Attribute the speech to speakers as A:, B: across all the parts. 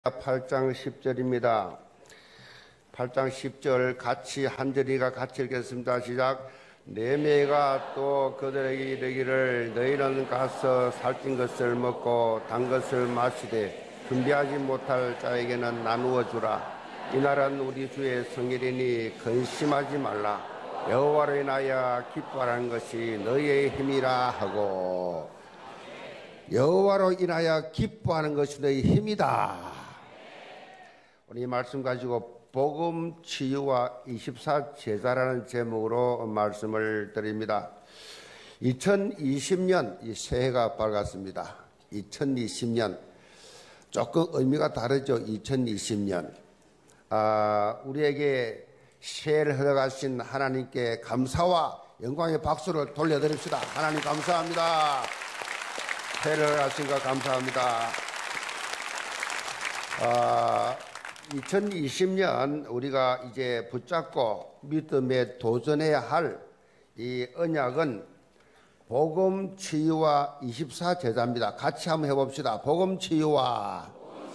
A: 8장 10절입니다. 8장 10절 같이 한 절이가 같이 읽겠습니다. 시작. 네매가 또 그들에게 이르기를 너희는 가서 살찐 것을 먹고 단 것을 마시되 준비하지 못할 자에게는 나누어 주라. 이날은 우리 주의 성일이니 근심하지 말라. 여호와로 인하여 기뻐하는 것이 너희의 힘이라 하고, 여호와로 인하여 기뻐하는 것이 너희 힘이다. 우리 이 말씀 가지고 복음 치유와 24제자라는 제목으로 말씀을 드립니다. 2020년 이 새해가 밝았습니다. 2020년 조금 의미가 다르죠. 2020년 우리에게 새해를 허락하신 하나님께 감사와 영광의 박수를 돌려드립시다. 하나님 감사합니다. 새해를 허락하신 것 감사합니다. 2020년 우리가 이제 붙잡고 믿음에 도전해야 할 이 언약은 복음 치유와 24제자입니다. 같이 한번 해봅시다. 복음 치유와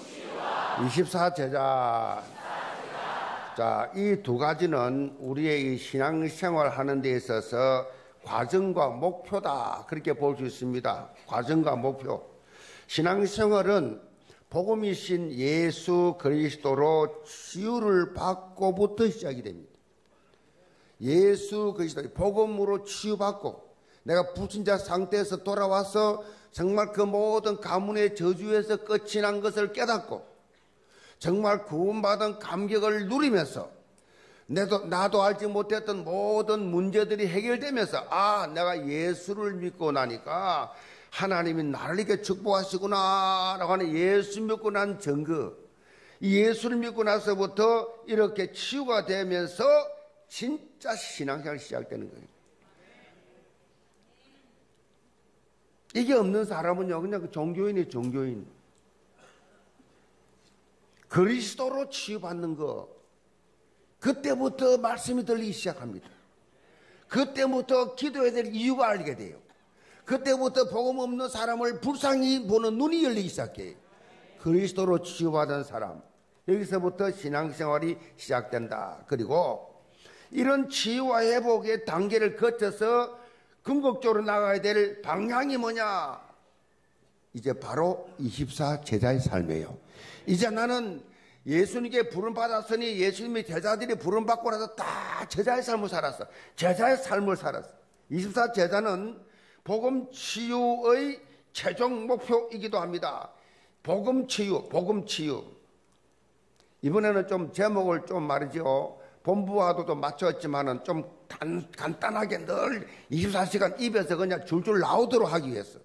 A: 24제자. 자, 이 두 가지는 우리의 이 신앙생활 하는 데 있어서 과정과 목표다. 그렇게 볼 수 있습니다. 과정과 목표. 신앙생활은 복음이신 예수 그리스도로 치유를 받고부터 시작이 됩니다. 예수 그리스도 복음으로 치유받고 내가 불신자 상태에서 돌아와서 정말 그 모든 가문의 저주에서 끝이 난 것을 깨닫고 정말 구원받은 감격을 누리면서 나도 알지 못했던 모든 문제들이 해결되면서 내가 예수를 믿고 나니까 하나님이 나를 이렇게 축복하시구나 라고 하는 예수 믿고 난 증거, 예수를 믿고 나서부터 이렇게 치유가 되면서 진짜 신앙생활이 시작되는 거예요. 이게 없는 사람은요 그냥 그 종교인이에요. 종교인. 그리스도로 치유받는 거, 그때부터 말씀이 들리기 시작합니다. 그때부터 기도해야 될 이유가 알게 돼요. 그때부터 복음 없는 사람을 불쌍히 보는 눈이 열리기 시작해요. 그리스도로 치유받은 사람, 여기서부터 신앙생활이 시작된다. 그리고 이런 치유와 회복의 단계를 거쳐서 궁극적으로 나가야 될 방향이 뭐냐? 이제 바로 24제자의 삶이에요. 이제 나는 예수님께 부름받았으니 예수님의 제자들이 부름받고 나서 다 제자의 삶을 살았어. 제자의 삶을 살았어. 24제자는 복음 치유의 최종 목표이기도 합니다. 복음 치유, 복음 치유. 이번에는 좀 제목을 좀 말이죠. 본부와도 좀 맞췄지만은 좀 간단하게 늘 24시간 입에서 그냥 줄줄 나오도록 하기 위해서.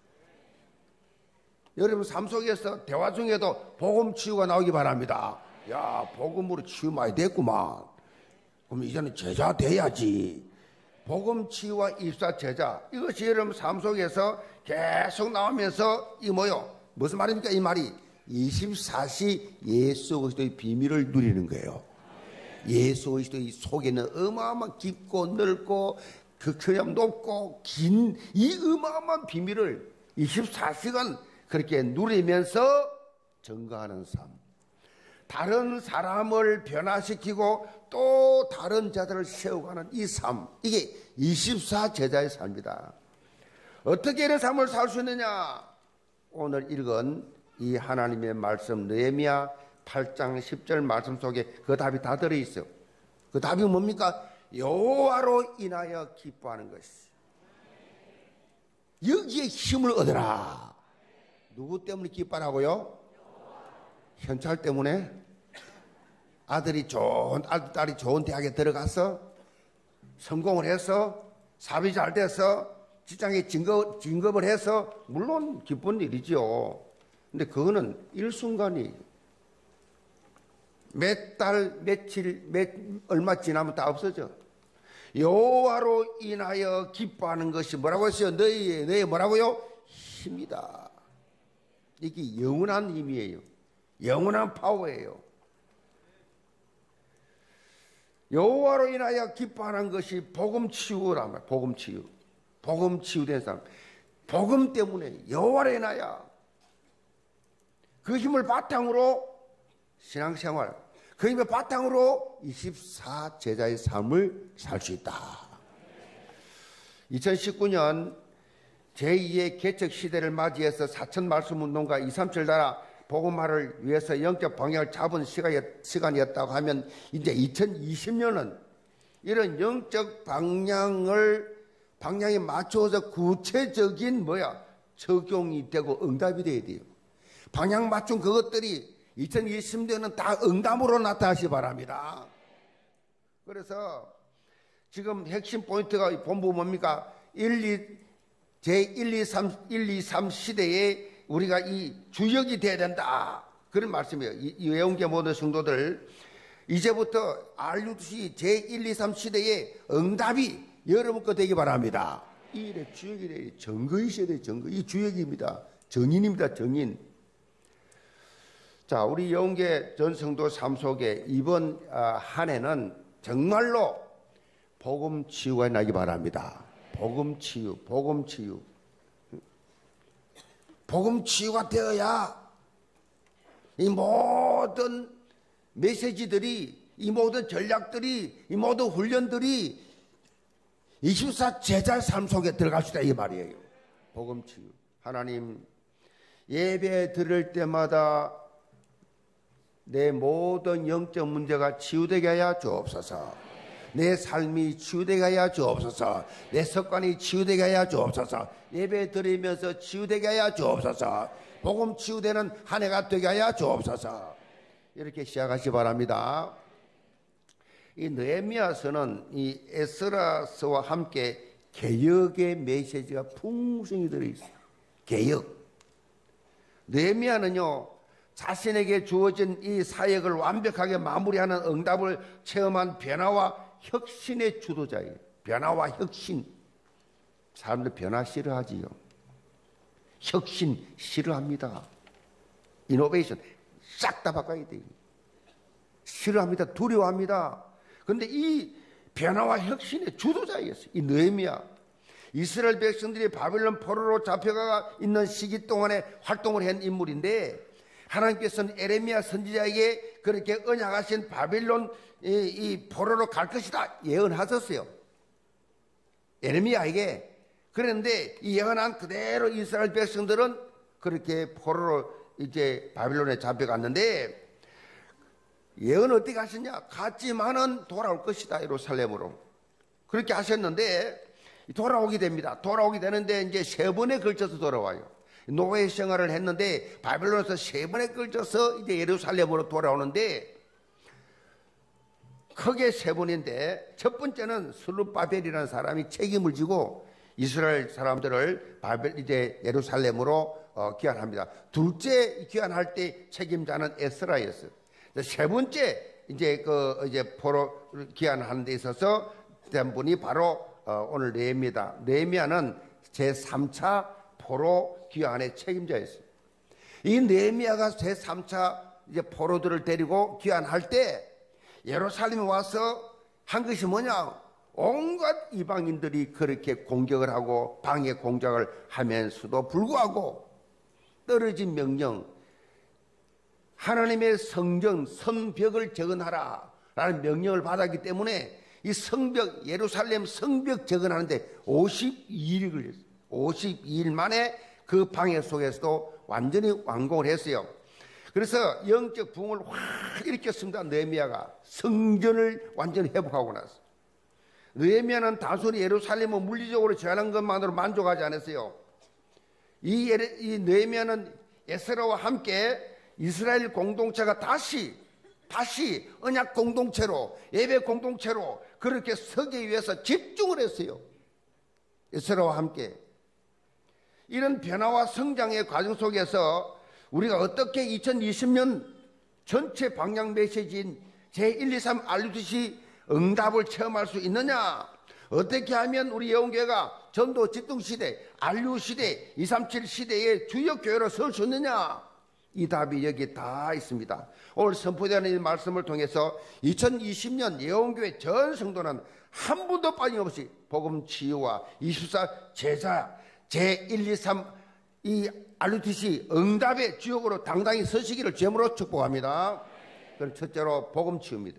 A: 여러분 삶 속에서 대화 중에도 복음 치유가 나오기 바랍니다. 야, 복음으로 치유 많이 됐구만. 그럼 이제는 제자 돼야지. 복음 치유와 24제자, 이것이 여러분 삶 속에서 계속 나오면서 이 뭐요? 무슨 말입니까? 이 말이 24시 예수 그리스도의 비밀을 누리는 거예요. 예수 그리스도의 속에는 어마어마한 깊고 넓고 극처럼 높고 긴 이 어마어마한 비밀을 24시간 그렇게 누리면서 증거하는 삶. 다른 사람을 변화시키고 또 다른 자들을 세워가는 이 삶, 이게 24제자의 삶이다. 어떻게 이런 삶을 살 수 있느냐? 오늘 읽은 이 하나님의 말씀 느헤미야 8장 10절 말씀 속에 그 답이 다 들어있어요. 그 답이 뭡니까? 여호와로 인하여 기뻐하는 것이. 여기에 힘을 얻어라. 누구 때문에 기뻐하라고요? 현찰 때문에? 딸이 좋은 대학에 들어가서 성공을 해서 사업이 잘 돼서 직장에 진급을 해서 물론 기쁜 일이죠. 근데 그거는 일순간이에요. 몇 달, 며칠, 얼마 지나면 다 없어져. 여호와로 인하여 기뻐하는 것이 뭐라고 했어요? 너희 뭐라고요? 힘이다. 이게 영원한 힘이에요. 영원한 파워예요. 여호와로 인하여 기뻐하는 것이 복음 치유란 말이에요. 복음 치유. 복음 치유된 사람. 복음 때문에 여호와로 인하여 그 힘을 바탕으로 신앙생활, 그 힘의 바탕으로 24 제자의 삶을 살 수 있다. 2019년 제2의 개척 시대를 맞이해서 사천 말씀 운동과 237 나라 복음화를 위해서 영적 방향을 잡은 시간이었다고 하면, 이제 2020년은 이런 영적 방향에 맞춰서 구체적인 적용이 되고 응답이 돼야 돼요. 방향 맞춘 그것들이 2020년은 다 응답으로 나타나시 바랍니다. 그래서 지금 핵심 포인트가 본부 뭡니까? 제123 시대에 우리가 이 주역이 돼야 된다, 그런 말씀이에요. 이 외운계 모든 성도들, 이제부터 알루시 제123 시대의 응답이 여러분 거 되기 바랍니다. 이 일의 주역이 돼야 증거이셔야 돼요. 증거. 이 주역입니다. 정인입니다. 정인. 자, 우리 영계 전 성도 삶 속에 이번 한 해는 정말로 복음 치유가 나기 바랍니다. 복음 치유, 복음 치유. 복음 치유가 되어야 이 모든 메시지들이, 이 모든 전략들이, 이 모든 훈련들이 24 제자 삶 속에 들어갈 수 있다, 이 말이에요. 복음 치유. 하나님, 예배 드릴 때마다 내 모든 영적 문제가 치유되게 하여 주옵소서. 내 삶이 치유되게 하여 주옵소서. 내 습관이 치유되게 하여 주옵소서. 예배 드리면서 치유되게 하여 주옵소서. 복음 치유되는 한 해가 되게 하여 주옵소서. 이렇게 시작하시 바랍니다. 이 느헤미야서는 이 에스라서와 함께 개혁의 메시지가 풍성히 들어있어요. 개혁. 느헤미야는요, 자신에게 주어진 이 사역을 완벽하게 마무리하는 응답을 체험한 변화와 혁신의 주도자예요. 변화와 혁신. 사람들 변화 싫어하지요. 혁신 싫어합니다. 이노베이션 싹 다 바꿔야 돼요. 싫어합니다. 두려워합니다. 그런데 이 변화와 혁신의 주도자였어요. 이 느헤미야. 이스라엘 백성들이 바벨론 포로로 잡혀가 있는 시기 동안에 활동을 한 인물인데, 하나님께서는 에레미야 선지자에게 그렇게 언약하신 바벨론 이 포로로 갈 것이다 예언하셨어요. 에레미야에게. 그런데 이 예언한 그대로 이스라엘 백성들은 그렇게 포로로 이제 바벨론에 잡혀갔는데, 예언 어떻게 하셨냐? 갔지만은 돌아올 것이다, 예루살렘으로. 그렇게 하셨는데 돌아오게 됩니다. 돌아오게 되는데 이제 3번에 걸쳐서 돌아와요. 노예 생활을 했는데 바벨론에서 3번에 걸쳐서 이제 예루살렘으로 돌아오는데, 크게 3번인데, 첫 번째는 스룹바벨이라는 사람이 책임을 지고 이스라엘 사람들을 이제 예루살렘으로 귀환합니다. 둘째 귀환할 때 책임자는 에스라였어요. 세 번째 이제 포로 귀환하는 데 있어서 된 분이 바로 오늘 느헤미야입니다. 느헤미야는 제3차 포로 귀환의 책임자였어요. 이 느헤미야가 제3차 이제 포로들을 데리고 귀환할 때 예루살렘에 와서 한 것이 뭐냐? 온갖 이방인들이 그렇게 공격을 하고 방해 공작을 하면서도 불구하고 떨어진 명령, 하나님의 성전 성벽을 재건하라 라는 명령을 받았기 때문에 이 성벽, 예루살렘 성벽 재건하는데 52일이 걸렸어요. 52일 만에 그 방해 속에서도 완전히 완공을 했어요. 그래서 영적 부흥을 확 일으켰습니다. 느헤미야가 성전을 완전히 회복하고 나서. 느헤미야는 단순히 예루살렘을 물리적으로 제한한 것만으로 만족하지 않았어요. 이 느헤미야는 에스라와 함께 이스라엘 공동체가 다시 언약 공동체로, 예배 공동체로 그렇게 서기 위해서 집중을 했어요. 에스라와 함께. 이런 변화와 성장의 과정 속에서 우리가 어떻게 2020년 전체 방향 메시지인 제123 알루시 응답을 체험할 수 있느냐? 어떻게 하면 우리 예언교회가 전도 집중시대, 알루시대, 237 시대의 주역교회로 설 수 있느냐? 이 답이 여기 다 있습니다. 오늘 선포되는 이 말씀을 통해서 2020년 예언교회 전 성도는 한 분도 빠짐없이 복음 치유와 24 제자 제123 이 알루티시 응답의 주역으로 당당히 서시기를 제물로 축복합니다. 그럼 첫째로 복음 치유입니다.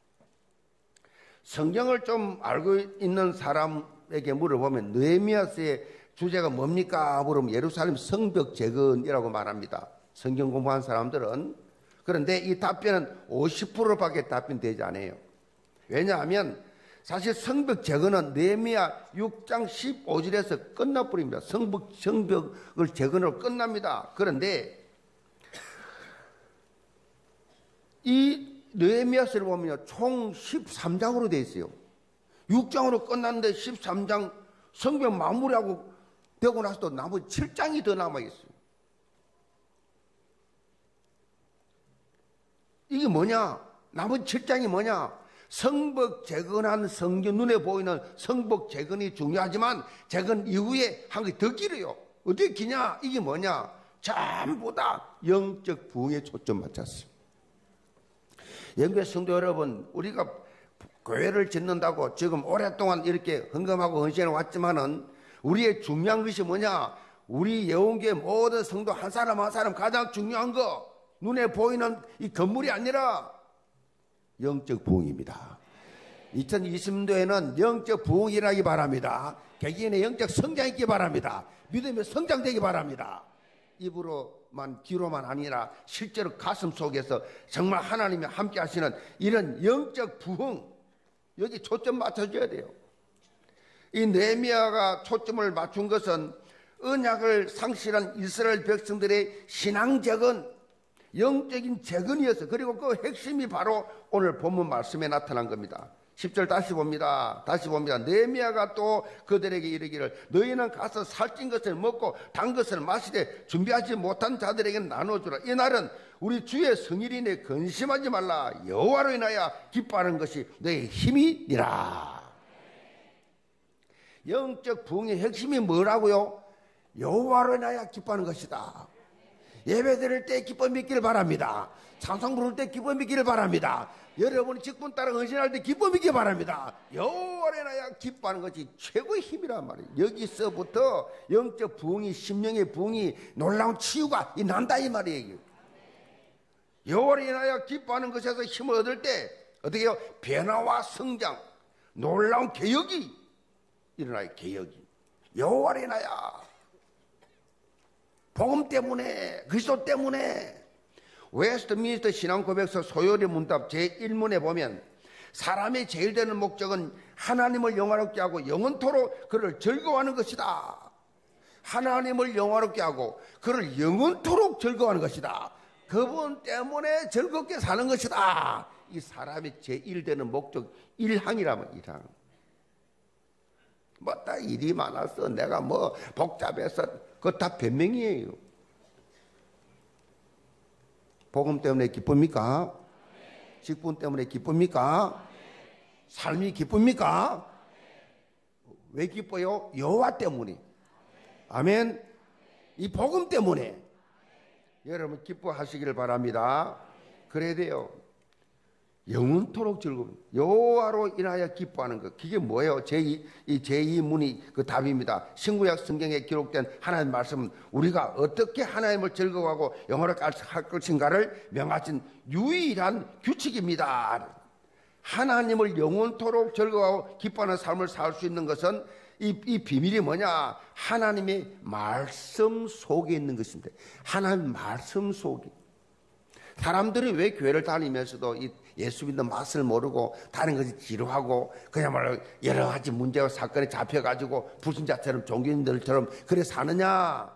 A: 성경을 좀 알고 있는 사람에게 물어보면 느헤미야서의 주제가 뭡니까? 물으면 예루살렘 성벽 재건이라고 말합니다. 성경 공부한 사람들은. 그런데 이 답변은 50%밖에 답변되지 않아요. 왜냐하면 사실 성벽 재건은 느헤미야 6장 15절에서 끝나버립니다. 성벽을 재건으로 끝납니다. 그런데 이 느헤미야서를 보면요, 총 13장으로 되어 있어요. 6장으로 끝났는데 13장 성벽 마무리하고 되고 나서도 나머지 7장이 더 남아있어요. 이게 뭐냐? 나머지 7장이 뭐냐? 성벽 재건한 성경, 눈에 보이는 성벽 재건이 중요하지만 재건 이후에 한 게 더 길어요. 어떻게 기냐? 이게 뭐냐? 전부 다 영적 부흥에 초점 맞췄어요. 영계 성도 여러분, 우리가 교회를 짓는다고 지금 오랫동안 이렇게 헌금하고 헌신해 왔지만은 우리의 중요한 것이 뭐냐? 우리 예언교회 모든 성도 한 사람 한 사람 가장 중요한 거, 눈에 보이는 이 건물이 아니라 영적 부흥입니다. 2020년도에는 영적 부흥이라기 바랍니다. 개개인의 영적 성장이 있기 바랍니다. 믿음의 성장되기 바랍니다. 입으로만 귀로만 아니라 실제로 가슴 속에서 정말 하나님이 함께 하시는 이런 영적 부흥, 여기 초점 맞춰줘야 돼요. 이 느헤미야가 초점을 맞춘 것은 언약을 상실한 이스라엘 백성들의 신앙 재건, 영적인 재건이었어요. 그리고 그 핵심이 바로 오늘 본문 말씀에 나타난 겁니다. 10절 다시 봅니다. 느헤미야가 또 그들에게 이르기를 너희는 가서 살찐 것을 먹고 단 것을 마시되 준비하지 못한 자들에게 나눠주라. 이날은 우리 주의 성일이니 근심하지 말라. 여호와로 인하여 기뻐하는 것이 너희 힘이니라. 영적 부흥의 핵심이 뭐라고요? 여호와로 인하여 기뻐하는 것이다. 예배 드릴 때 기뻐 믿기를 바랍니다. 찬송 부를 때 기뻐 믿기를 바랍니다. 여러분이 직분 따라 헌신할 때 기뻐 믿기 바랍니다. 여호와로 인하여 기뻐하는 것이 최고의 힘이란 말이에요. 여기서부터 영적 부흥이, 심령의 부흥이, 놀라운 치유가 난다 이 말이에요. 여호와로 인하여 기뻐하는 것에서 힘을 얻을 때 어떻게 해요? 변화와 성장, 놀라운 개혁이 일어나요. 개혁이 여호와로 인하여, 복음 때문에, 그리스도 때문에. 웨스트민스터 신앙고백서 소요리 문답 제1문에 보면 사람의 제일 되는 목적은 하나님을 영화롭게 하고 영원토록 그를 즐거워하는 것이다. 하나님을 영화롭게 하고 그를 영원토록 즐거워하는 것이다. 그분 때문에 즐겁게 사는 것이다. 이 사람의 제일 되는 목적, 일항이라면 일항. 뭐 다 일이 많아서 내가 뭐 복잡해서 그거 다 변명이에요. 복음 때문에 기쁩니까? 직분 때문에 기쁩니까? 삶이 기쁩니까? 왜 기뻐요? 여호와 때문에. 아멘. 이 복음 때문에 여러분 기뻐하시기를 바랍니다. 그래야 돼요. 영원토록 즐거운 여호와로 인하여 기뻐하는 것. 그게 뭐예요? 제2문이 그 답입니다. 신구약 성경에 기록된 하나님의 말씀은 우리가 어떻게 하나님을 즐거워하고 영원하게 할 것인가를 명하신 유일한 규칙입니다. 하나님을 영원토록 즐거워하고 기뻐하는 삶을 살 수 있는 것은 이 비밀이 뭐냐? 하나님의 말씀 속에 있는 것인데, 하나님의 말씀 속에. 사람들이 왜 교회를 다니면서도 이 예수 믿는 맛을 모르고 다른 것이 지루하고 그야말로 여러 가지 문제와 사건에 잡혀가지고 불신자처럼 종교인들처럼 그래 사느냐?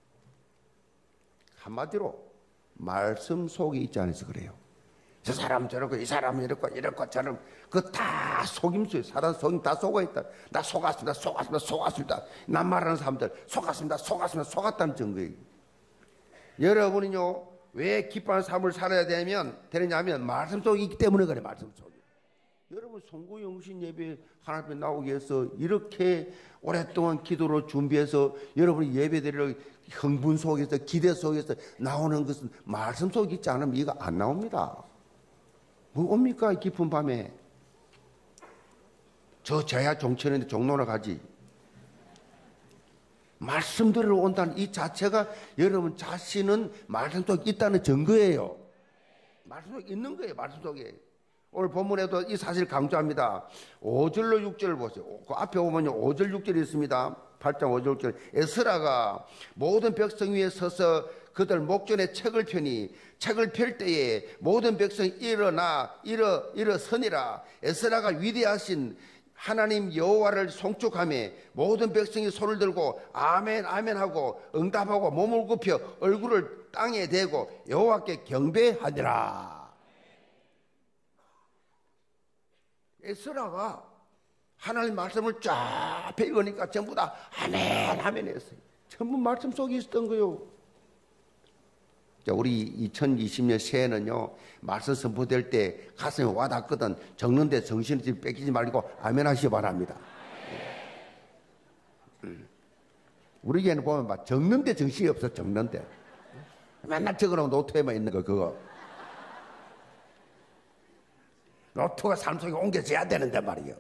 A: 한마디로 말씀 속에 있지 않아서 그래요. 저 사람 저렇고 이 사람은 이렇고 저런 그 다 속임수예요. 사람 속임 다 속아있다. 나 속았습니다. 난 말하는 사람들 속았다는 증거예요. 여러분은요, 왜 기뻐하는 삶을 살아야 되느냐면 말씀 속에 있기 때문에 그래. 말씀 속에. 여러분 송구영신 예배 하나님 앞에 나오기 위해서 이렇게 오랫동안 기도로 준비해서 여러분이 예배드리러 흥분 속에서 기대 속에서 나오는 것은 말씀 속에 있지 않으면 이거 안 나옵니다. 뭐 옵니까? 깊은 밤에. 저야 종천인데 종로나 가지. 말씀 들으러 온다는 이 자체가 여러분 자신은 말씀 속에 있다는 증거예요. 말씀 속에 있는 거예요. 말씀 속에. 오늘 본문에도 이 사실 강조합니다. 5절로 6절을 보세요. 그 앞에 보면요 5절 6절이 있습니다. 8장 5절 6절. 에스라가 모든 백성 위에 서서 그들 목전에 책을 펴니 책을 펼 때에 모든 백성이 일어서니라. 에스라가 위대하신 하나님 여호와를 송축하며 모든 백성이 손을 들고 아멘 아멘 하고 응답하고 몸을 굽혀 얼굴을 땅에 대고 여호와께 경배하니라. 에스라가 하나님 말씀을 쫙 배우니까 전부 다 아멘 아멘 했어요. 전부 말씀 속에 있었던 거요. 자, 우리 2020년 새해는요 말씀 선포될 때 가슴에 와닿거든 적는데 정신을 좀 뺏기지 말고 아멘 하시기 바랍니다. 우리 교회는 보면 막 적는데 정신이 없어. 적는데 맨날 적어놓은 노트에만 있는 거 그거 노트가 삶 속에 옮겨져야 되는데 말이에요.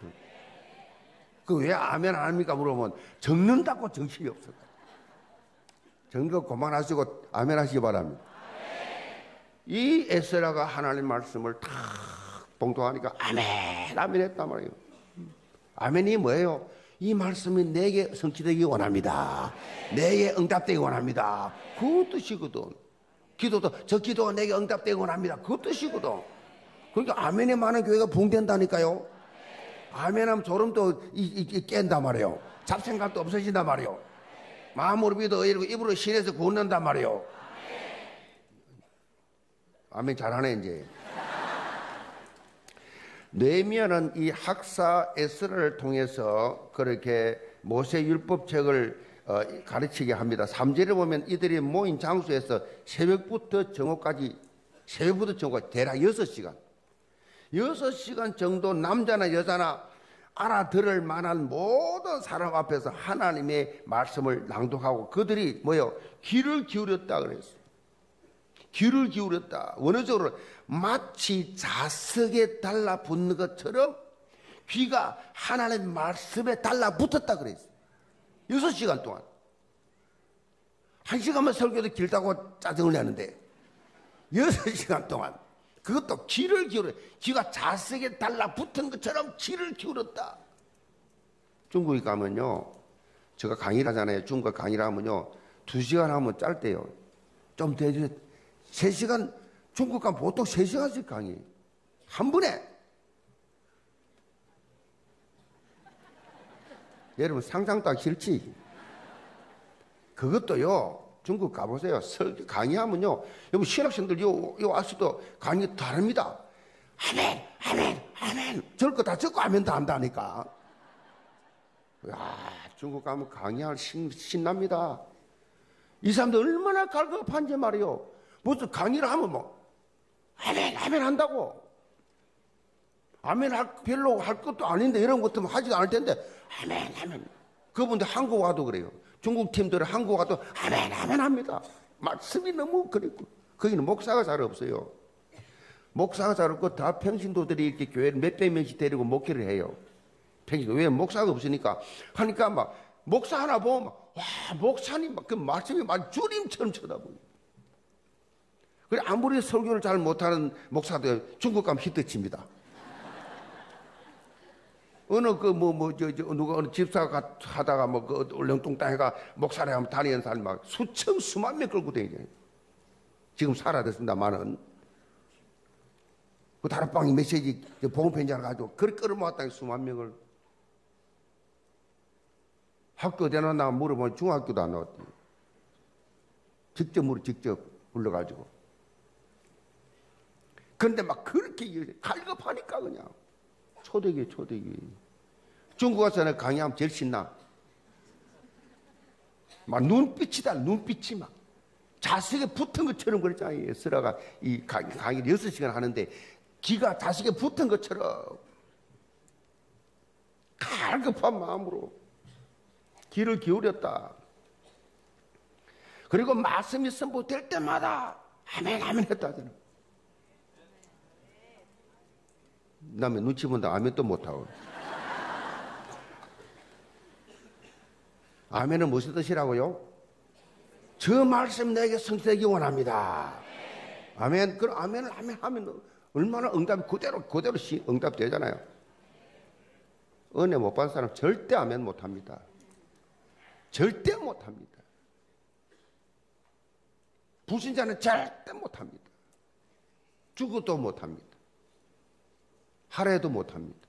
A: 그 왜 아멘 안 합니까 물어보면 적는다고 정신이 없어. 적는 거 그만하시고 아멘 하시기 바랍니다. 이 에스라가 하나님 말씀을 탁 봉독하니까 아멘 아멘 했단 말이에요. 아멘이 뭐예요? 이 말씀이 내게 성취되기 원합니다. 내게 응답되기 원합니다. 그 뜻이거든. 기도도 저 기도가 내게 응답되기 원합니다. 그 뜻이거든. 그러니까 아멘에 많은 교회가 붕된다니까요. 아멘하면 졸음도 깬단 말이에요. 잡생각도 없어진단 말이에요. 마음으로 믿어 의리고 입으로 신에서 구원한단 말이에요. 아멘 잘하네 이제. 느헤미야는 이 학사 에스라를 통해서 그렇게 모세 율법책을 가르치게 합니다. 3절에 보면 이들이 모인 장소에서 새벽부터 정오까지 대략 6시간 6시간 정도 남자나 여자나 알아들을 만한 모든 사람 앞에서 하나님의 말씀을 낭독하고 그들이 귀를 기울였다 그랬어요. 귀를 기울였다. 원어적으로 마치 자석에 달라붙는 것처럼 귀가 하나님의 말씀에 달라붙었다 그랬어요. 6시간 동안. 1시간만 설교도 길다고 짜증을 내는데 6시간 동안 그것도 귀를 기울여. 귀가 자석에 달라붙은 것처럼 귀를 기울였다. 중국에 가면요 제가 강의를 하잖아요. 중국 강의를 하면요 2시간 하면 짧대요. 좀 되지 3시간 중국 가면 보통 3시간씩 강의 한 번에. 여러분 상상도 하기 싫지. 그것도요 중국 가보세요. 강의하면요 여러분 신학생들 요 와서도 강의 다릅니다. 아멘 아멘 아멘 저럴 거 다 적고 아멘 다 한다니까. 야 중국 가면 강의할 신납니다. 이 사람들 얼마나 갈급한지 말이요. 무슨 강의를 하면 아멘 아멘 한다고. 아멘 별로 할 것도 아닌데 이런 것도 하지도 않을 텐데 아멘 아멘. 그분들 한국 와도 그래요. 중국 팀들은 한국 와도 아멘 아멘 합니다. 말씀이 너무 그리고 거기는 목사가 잘 없어요. 목사가 잘 없고 다 평신도들이 이렇게 교회를 몇백 명씩 데리고 목회를 해요. 평신도. 왜 목사가 없으니까 하니까 막 목사 하나 보면 와 목사님 그 말씀이 막 주님처럼 쳐다보고. 그래 아무리 설교를 잘 못하는 목사들 중국 가면 히트칩니다. 어느 누가 어느 집사가 하다가 그 울릉동 땅에가 목사를 하면 다니는 사람이 막 수만 명 끌고 다니잖아요. 지금 사라졌습니다만은 그 다락방에 메시지 복음편지 하나 가지고 그렇게 끌어모았다니 수만 명을. 학교 어디 나왔나 물어보면 중학교도 안 나왔대. 직접 불러가지고. 그런데 막 그렇게 갈급하니까 그냥. 초대기. 중국 가서는 강의하면 제일 신나. 막 눈빛이 막. 자석에 붙은 것처럼 그랬잖아요. 에스라가 이 강의를 6시간 하는데 기가 자석에 붙은 것처럼 갈급한 마음으로 귀를 기울였다. 그리고 말씀이 선포될 때마다 아멘 아멘 했다더니 남의 눈치 본다 아멘도 못하고. 아멘은 무슨 뜻이라고요? 저 말씀 내게 성취되기 원합니다. 아멘. 그럼 아멘을 하면 얼마나 응답이 그대로 응답되잖아요. 은혜 못 받은 사람 절대 아멘 못 합니다. 절대 못 합니다. 불신자는 절대 못 합니다. 죽어도 못 합니다. 하래도 못 합니다.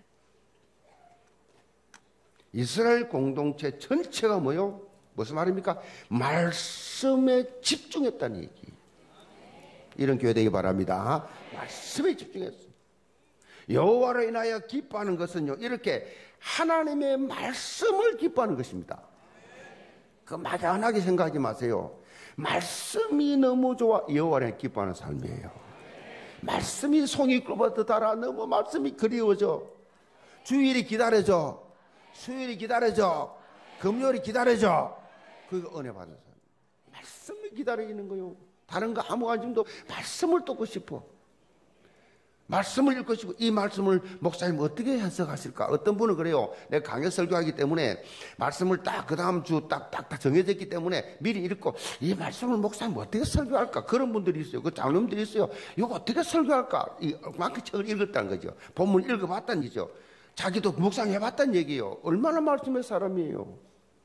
A: 이스라엘 공동체 전체가 뭐요? 무슨 말입니까? 말씀에 집중했다는 얘기. 이런 교회 되기 바랍니다. 말씀에 집중했어요. 여호와로 인하여 기뻐하는 것은요, 이렇게 하나님의 말씀을 기뻐하는 것입니다. 그 막연하게 생각하지 마세요. 말씀이 너무 좋아 여호와로 인하여 기뻐하는 삶이에요. 말씀이 송이 꿀보다 달아 너무 말씀이 그리워져. 주일이 기다려져. 수요일이 기다려져. 금요일이 기다려져. 그거 은혜 받은 사람. 말씀을 기다리는 거요. 다른 거 아무 관심도 말씀을 듣고 싶어. 말씀을 읽고 싶고, 이 말씀을 목사님 어떻게 해석하실까? 어떤 분은 그래요. 내가 강연 설교하기 때문에 말씀을 딱 그 다음 주 딱 정해졌기 때문에 미리 읽고, 이 말씀을 목사님 어떻게 설교할까? 그런 분들이 있어요. 그 장로님들이 있어요. 이거 어떻게 설교할까? 이만큼 책을 읽었다는 거죠. 본문 읽어봤다는 얘기죠. 자기도 묵상해봤다는 얘기예요. 얼마나 말씀의 사람이에요.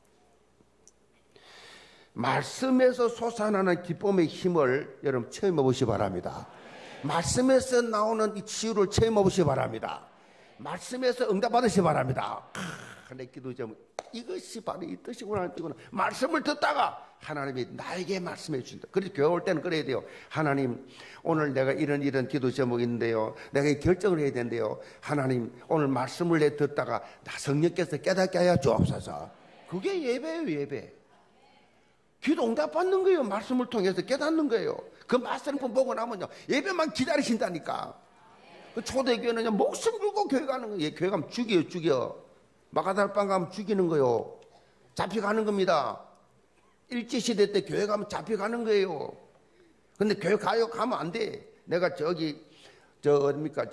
A: 말씀에서 솟아나는 기쁨의 힘을 여러분 체험해 보시기 바랍니다. 말씀에서 나오는 이 치유를 체험해 보시기 바랍니다. 말씀에서 응답 받으시기 바랍니다. 내 기도 좀 이것이 바로 이 뜻이구나. 말씀을 듣다가 하나님이 나에게 말씀해 주신다. 그래서 교회 올 때는 그래야 돼요. 하나님, 오늘 내가 이런 기도 제목이 있는데요, 내가 이 결정을 해야 되는데요, 하나님 오늘 말씀을 내 듣다가 성령께서 깨닫게 하여 주옵소서. 그게 예배예요. 예배. 기도 응답 받는 거예요. 말씀을 통해서 깨닫는 거예요. 그 말씀을 보고 나면요, 예배만 기다리신다니까. 그 초대교회는 목숨 걸고 교회 가는 거예요. 교회 가면 죽여. 마가다락방 가면 죽이는 거예요. 잡혀가는 겁니다. 일제시대 때 교회 가면 잡혀가는 거예요. 근데 교회 가면 안 돼. 내가 어딥니까?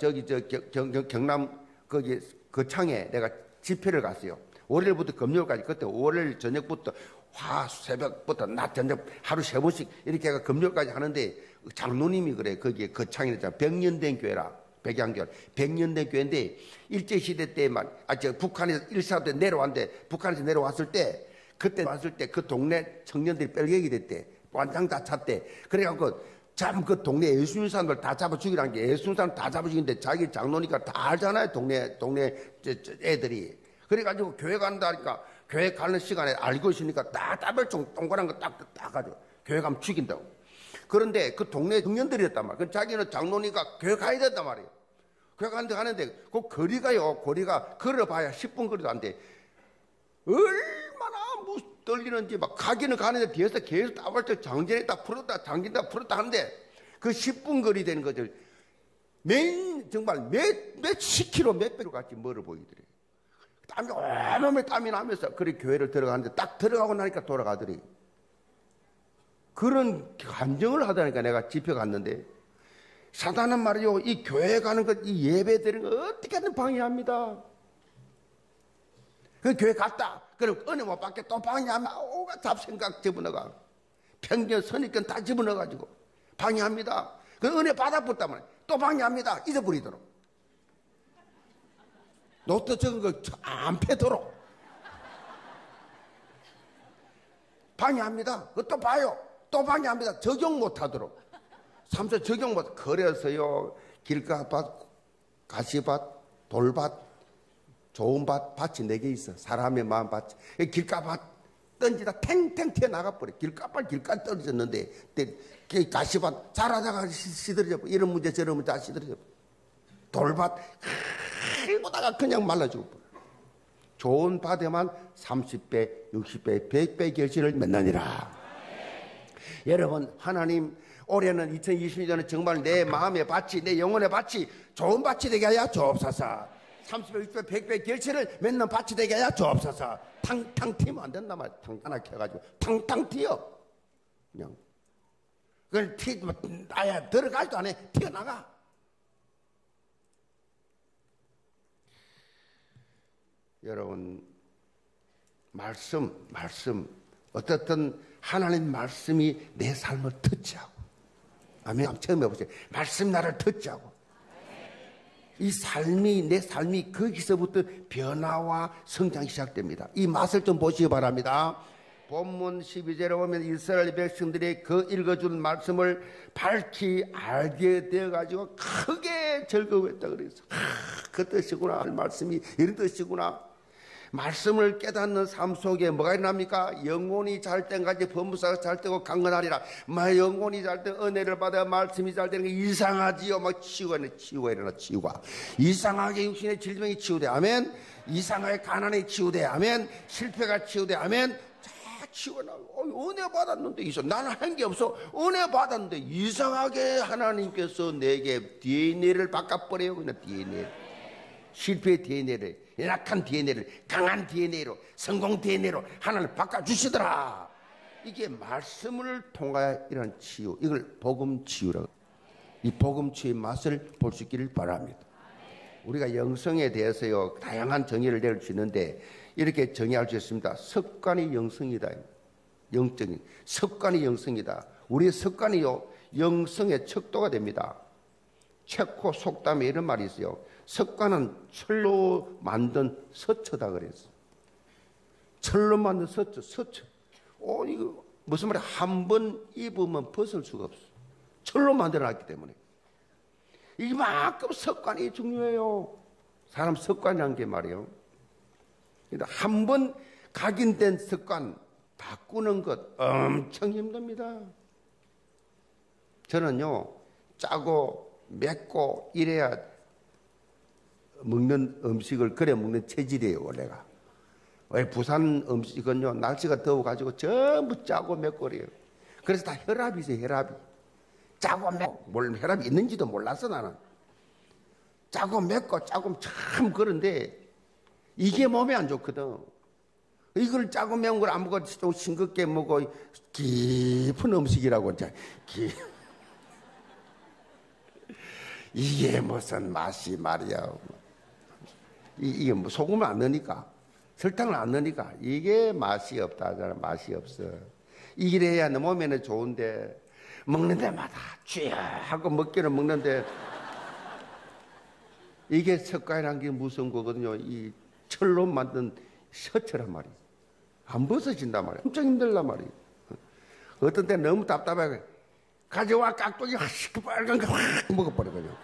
A: 경남 거창에 내가 집회를 갔어요. 월요일부터 금요일까지. 그때 월요일 저녁부터 새벽부터 낮 저녁 하루 3번씩 이렇게 해가 금요일까지 하는데, 장로님이 그래. 거기에 거창에 백년된 교회라. 백양교회 100년 된 교회인데, 일제시대 때만 북한에서 1사 때 내려왔는데, 북한에서 내려왔을 때, 그때 왔을 때 그 동네 청년들이 뺄격이 됐대. 완장 다 찼대. 그래갖고 참 그 동네 예수님 사람들 다 잡아 죽이라는 게, 예수님 사람 다 잡아 죽이는데 자기 장로니까 다 알잖아요. 동네 애들이. 그래가지고 교회 간다 하니까, 교회 가는 시간에 알고 있으니까 딱 따별총 동그란 거 딱 가지고 교회 가면 죽인다고. 그런데 그 동네 청년들이었단 말이에요. 그 자기는 장로니까 교회 가야 된단 말이에요. 교회 가는데 그 거리가 걸어봐야 10분 거리도 안 돼. 얼마나 떨리는지. 막 가기는 가는데 뒤에서 계속 따발적 장전했다 풀었다 당긴다 풀었다 하는데, 그 10분 거리 되는 것을 정말 몇십 킬로 몇 배로 같이 멀어 보이더래. 땀이 어마어마하게 땀이 나면서 그래 교회를 들어가는데, 딱 들어가고 나니까 돌아가더래. 그런 감정을 하다니까 내가 집회 갔는데, 사단은 말이요, 이 교회 가는 것, 이 예배 드리는 거 어떻게든 방해합니다. 그 교회 갔다. 그럼 은혜 못 받게 또 방해하면 오가 잡생각 집어넣어가. 편견, 선입견 다 집어넣어가지고 방해합니다. 그 은혜 받아봤다면 또 방해합니다. 잊어버리도록. 노트 적은 거 안 패도록 방해합니다. 그것도 봐요. 또 방해합니다. 적용 못하도록. 삼수 적용 못. 그래서요, 길가밭, 가시밭, 돌밭, 좋은 밭이 4개 있어. 사람의 마음 밭이. 길가밭 던지다 탱탱 튀어나가버려. 길가밭 떨어졌는데, 가시밭 자라다가 시들어져. 이런 문제 저런 문제 다 시들어져. 돌밭 보다가 그냥 말라지고. 좋은 밭에만 30배, 60배, 100배 결실을 맺느니라. 여러분, 하나님 올해는 2020년은 정말 내 마음의 밭이, 내 영혼의 밭이 좋은 밭이 되게 하여 주옵소서. 30배, 60배, 100배 결실을 맺는 밭이 되게 하여 주옵소서. 탕탕 튀면 안 된단 말이야. 하나 켜가지고 탕탕 튀어. 그냥 그걸 나야 들어가지도 않아. 튀어나가. 여러분, 말씀 어떻든 하나님 말씀이 내 삶을 터치하고 아멘. 처음 해보세요. 말씀 나를 듣자고. 이 삶이, 내 삶이 거기서부터 변화와 성장이 시작됩니다. 이 맛을 좀 보시기 바랍니다. 본문 12절에 보면 이스라엘 백성들이 그 읽어준 말씀을 밝히 알게 되어가지고 크게 즐거워했다 그랬어. 그 뜻이구나. 말씀이 이런 뜻이구나. 말씀을 깨닫는 삶 속에 뭐가 일어납니까? 영혼이 잘 때까지 범사가 잘 되고 강건하리라. 영혼이 잘 때 은혜를 받아 말씀이 잘 되는 게 이상하지요. 막 치유가 일어나. 치유가 이상하게 육신의 질병이 치유돼. 아멘. 이상하게 가난이 치유돼. 아멘. 실패가 치유돼. 아멘. 치유가 나고 은혜 받았는데 나는 한 게 없어. 은혜 받았는데 이상하게 하나님께서 내게 DNA를 바꿔버려요. 그냥 DNA, 실패의 DNA를, 연약한 DNA를 강한 DNA로, 성공 DNA로 하나님 바꿔주시더라. 이게 말씀을 통하여 이런 치유, 이걸 복음 치유라고. 이 복음 치유의 맛을 볼 수 있기를 바랍니다. 우리가 영성에 대해서요 다양한 정의를 내릴 수 있는데 이렇게 정의할 수 있습니다. 습관이 영성이다. 영적인 습관이 영성이다. 우리의 습관이요 영성의 척도가 됩니다. 체코 속담에 이런 말이 있어요. 습관은 철로 만든 서처다 그랬어. 철로 만든 서처. 이거 무슨 말이야? 한 번 입으면 벗을 수가 없어. 철로 만들어놨기 때문에. 이만큼 습관이 중요해요. 사람 습관이란 게 말이에요. 한 번 각인된 습관 바꾸는 것 엄청 힘듭니다. 저는요 짜고 맵고 이래야 먹는 음식을 그래 먹는 체질이에요. 원래가. 왜 부산 음식은요 날씨가 더워가지고 전부 짜고 맵고 그래요. 그래서 다 혈압이세요. 혈압이. 짜고 맵고 혈압이 있는지도 몰랐어. 나는 짜고 맵고 참 그런데 이게 몸에 안 좋거든. 이걸 짜고 매운 걸 안 먹고 좀 싱겁게 먹고 깊은 음식이라고 이제 이게 무슨 맛이 말이야. 이게 뭐 소금을 안 넣으니까 설탕을 안 넣으니까 이게 맛이 없다. 맛이 없어. 이래야 내 몸에는 좋은데 먹는 데마다 쥐하고 먹기는 먹는데 이게 습관이라는 게 무서운 거거든요. 이 철로 만든 셔츠란 말이에요. 안 벗어진단 말이에요. 엄청 힘들단 말이에요. 어떤 때 너무 답답하게 가져와 깍두기 빨간 거 확 먹어버리거든요.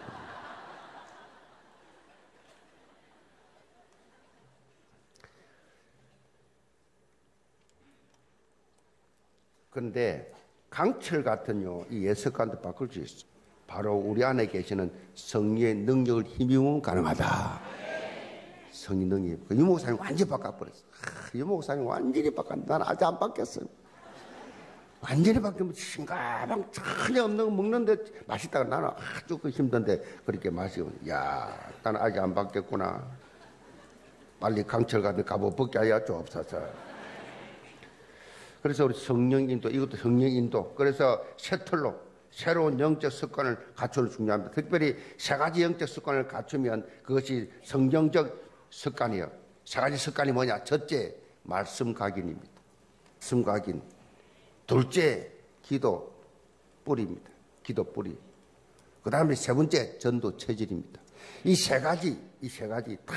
A: 그런데 강철 같은요 이 예습관도 바꿀 수 있어. 바로 우리 안에 계시는 성령의 능력을 힘입으면 가능하다. 성령 능력. 유 목사님 완전히 바꿔버렸어. 유 목사님 완전히 바꿨는데 나는 아직 안 바뀌었어요. 완전히 바뀌면 싱가방 전혀 없는 거 먹는데 맛있다가 나는 아주 힘든데 그렇게 마시고 나는 아직 안 바뀌었구나. 빨리 강철 같은 갑옷 벗게 하여 주옵소서. 그래서 우리 성령 인도, 이것도 성령 인도. 그래서 셔틀로 새로운 영적 습관을 갖추는 중요합니다. 특별히 세 가지 영적 습관을 갖추면 그것이 성경적 습관이에요. 세 가지 습관이 뭐냐? 첫째, 말씀 각인입니다. 말씀 각인. 둘째, 기도 뿌리입니다. 기도 뿌리. 그 다음에 세 번째, 전도 체질입니다. 이 세 가지 다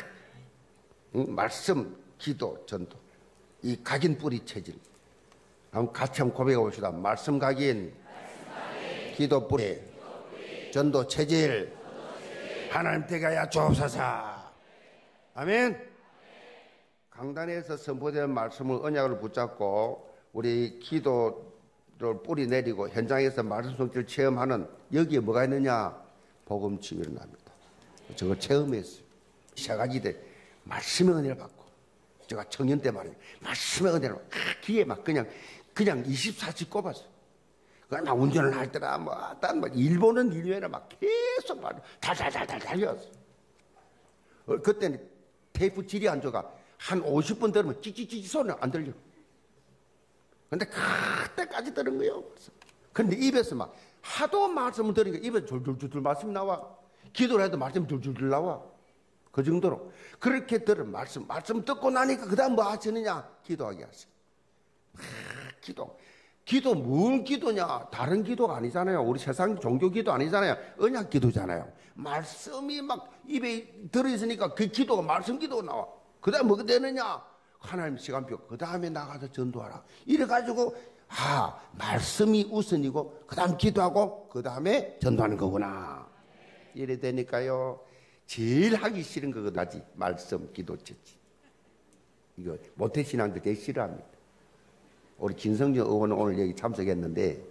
A: 말씀, 기도, 전도. 이 각인 뿌리 체질. 한번 같이 한번 고백해 봅시다. 말씀 각인, 기도 뿌리, 전도 체질, 하나님 댁에 하여 주옵소서. 아멘. 강단에서 선포되는 말씀을 언약을 붙잡고 우리 기도를 뿌리 내리고 현장에서 말씀 성취를 체험하는 여기에 뭐가 있느냐? 복음 치유가 일어납니다. 저걸 체험했어요. 세 가지들 말씀의 은혜를 받고 제가 청년 때 말이에요. 말씀의 은혜를 귀에 막 그냥 24시간 꼽았어요. 막 운전을 할 때나 일본은 일요일에 막 계속 달달달 달렸어. 그때는 테이프 질이 안 좋아. 한 50분 들으면 찌찌찌 소리는 안 들려. 근데 그때까지 들은 거예요. 근데 입에서 막 하도 말씀을 들으니까 입에서 줄줄줄 말씀이 나와. 기도를 해도 말씀이 줄줄줄 나와. 그 정도로. 그렇게 들은 말씀 듣고 나니까 그 다음 뭐 하시느냐? 기도하게 하세요. 기도. 기도 뭔 기도냐? 다른 기도가 아니잖아요. 우리 세상 종교 기도 아니잖아요. 언약 기도잖아요. 말씀이 막 입에 들어있으니까 그 기도가 말씀 기도가 나와. 그 다음에 뭐가 되느냐? 하나님 시간표. 그 다음에 나가서 전도하라. 이래가지고 말씀이 우선이고 그 다음 기도하고 그 다음에 전도하는 거구나. 이래 되니까요. 제일 하기 싫은 거거든요. 말씀, 기도, 처치. 이거 모태신앙들 되게 싫어합니다. 우리 김성준 의원은 오늘 여기 참석했는데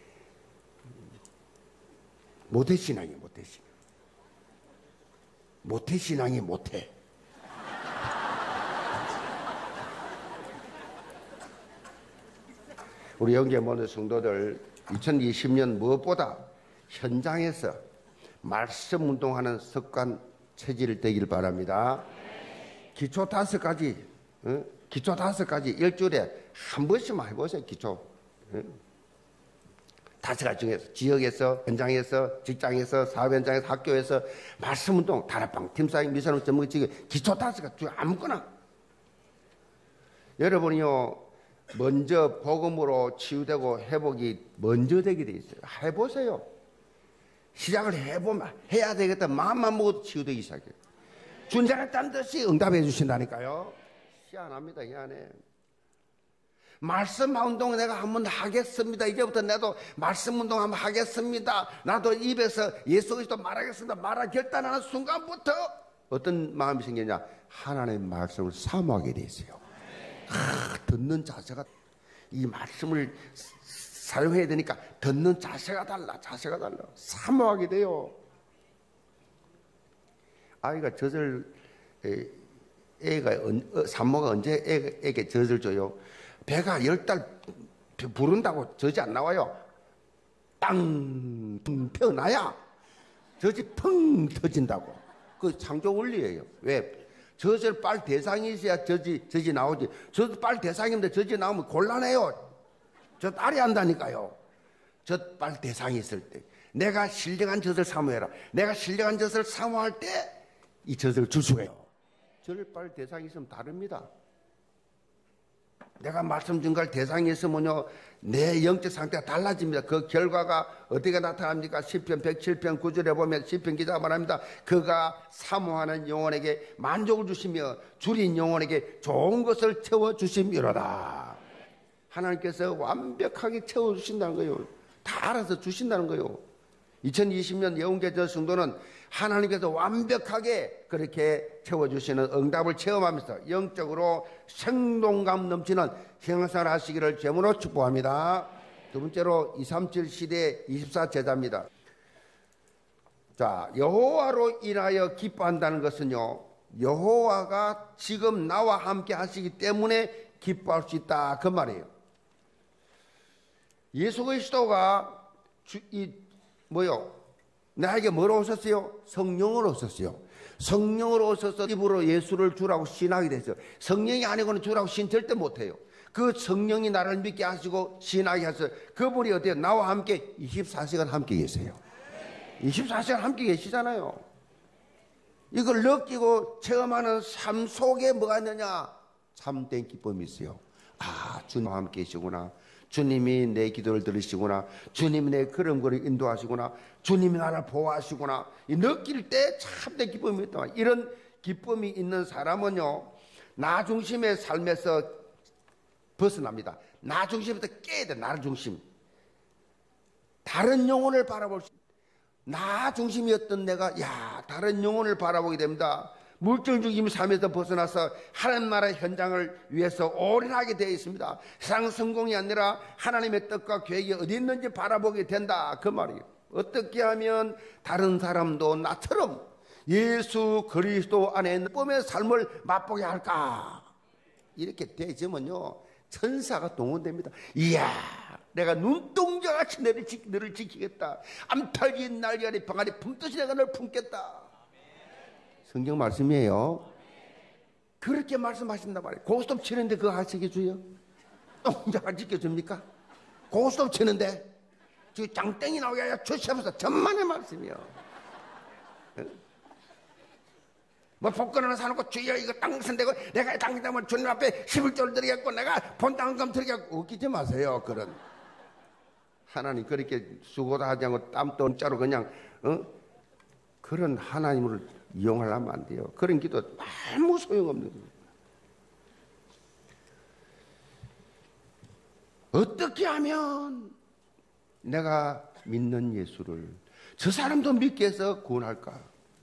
A: 모태신앙이 모태신앙. 모태신앙이 모태. 우리 영계 모든 성도들 2020년 무엇보다 현장에서 말씀 운동하는 습관 체질 되길 바랍니다. 기초 5가지, 기초 5가지 일주일에 한 번씩만 해보세요. 기초 5가지 중에서 지역에서, 현장에서, 직장에서, 사업 현장에서, 학교에서 말씀 운동, 다락방, 팀사역, 미사능 전문직 기초 5가지 중에 아무거나. 여러분이요 먼저 복음으로 치유되고 회복이 먼저 되게 돼 있어요. 해보세요. 시작을 해보면 해야 되겠다 마음만 먹어도 치유되기 시작해요. 준자를 딴 듯이 응답해 주신다니까요. 희한합니다. 희한해. 말씀 운동 내가 한번 하겠습니다. 이제부터 나도 말씀 운동 한번 하겠습니다. 나도 입에서 예수 그리스도 말하겠습니다. 말하 결단하는 순간부터 어떤 마음이 생기냐? 하나님의 말씀을 사모하게 돼 있어요. 듣는 자세가 이 말씀을 사용해야 되니까 듣는 자세가 달라. 자세가 달라. 사모하게 돼요. 아이가 젖을 산모가 언제 애에게 젖을 줘요? 배가 10달 부른다고 젖이 안 나와요. 땅 펴놔야 젖이 펑 터진다고. 그 창조 원리예요. 왜? 젖을 빨 대상이 있어야 젖이 나오지. 젖 빨 대상인데 젖이 나오면 곤란해요. 젖 알이 한다니까요. 젖 빨 대상이 있을 때 내가 신령한 젖을 사모해라. 내가 신령한 젖을 사모할 때 이 젖을 줄 수가 있어요. 젖을 빨 대상이 있으면 다릅니다. 내가 말씀 전갈 대상이 있으면요 내 영적 상태가 달라집니다. 그 결과가 어떻게 나타납니까? 시편 107편 9절에 보면 시편 기자가 말합니다. 그가 사모하는 영혼에게 만족을 주시며 줄인 영혼에게 좋은 것을 채워주심이로다. 하나님께서 완벽하게 채워주신다는 거예요. 다 알아서 주신다는 거예요. 2020년 영계절 성도는 하나님께서 완벽하게 그렇게 채워주시는 응답을 체험하면서 영적으로 생동감 넘치는 신앙생활 하시기를 제물로 축복합니다. 두 번째로 237 시대 24제자입니다. 자, 여호와로 인하여 기뻐한다는 것은요 여호와가 지금 나와 함께 하시기 때문에 기뻐할 수 있다 그 말이에요. 예수 그리스도가 나에게 뭐로 오셨어요? 성령으로 오셨어요. 성령으로 오셔서 입으로 예수를 주라고 신하게 됐어요. 성령이 아니고는 주라고 신 절대 못해요. 그 성령이 나를 믿게 하시고 신하게 하셔서 그분이 어때요? 나와 함께 24시간 함께 계세요. 24시간 함께 계시잖아요. 이걸 느끼고 체험하는 삶 속에 뭐가 있느냐? 참된 기쁨이 있어요. 아, 주님과 함께 계시구나. 주님이 내 기도를 들으시구나. 주님이 내 걸음걸이 인도하시구나. 주님이 나를 보호하시구나. 이 느낄 때 참된 기쁨이 있다. 이런 기쁨이 있는 사람은요 나 중심의 삶에서 벗어납니다. 나 중심부터 깨야 돼. 나를 중심. 다른 영혼을 바라볼 수 나 중심이었던 내가 다른 영혼을 바라보게 됩니다. 물질 중심 삶에서 벗어나서 하나님 나라의 현장을 위해서 올인하게 되어 있습니다. 세상 성공이 아니라 하나님의 뜻과 계획이 어디 있는지 바라보게 된다 그 말이에요. 어떻게 하면 다른 사람도 나처럼 예수 그리스도 안에 있는 뿜의 삶을 맛보게 할까? 이렇게 되지면요 천사가 동원됩니다. 이야, 내가 눈동자같이 너를 지키겠다. 암탉이 날개아리 방아리 품듯이 내가 너를 품겠다. 성경 말씀이에요. 그렇게 말씀하신단 말이에요. 고스톱 치는데 그거 하시게 줘요? 동자가 지켜줍니까? 고스톱 치는데 지금 장땡이 나오게 주시면서 전만의 말씀이요. 뭐 복권 하나 사놓고 주여 이거 당선되고 내가 당선되면 주님 앞에 11조를 드리겠고 내가 본당금 드리겠고 웃기지 마세요. 그런 하나님 그렇게 수고도 하지 않고 땀도 공짜로 그냥 그런 하나님을 이용하려면 안 돼요. 그런 기도 아무 소용없는 거예요. 어떻게 하면 내가 믿는 예수를 저 사람도 믿게 해서 구원할까?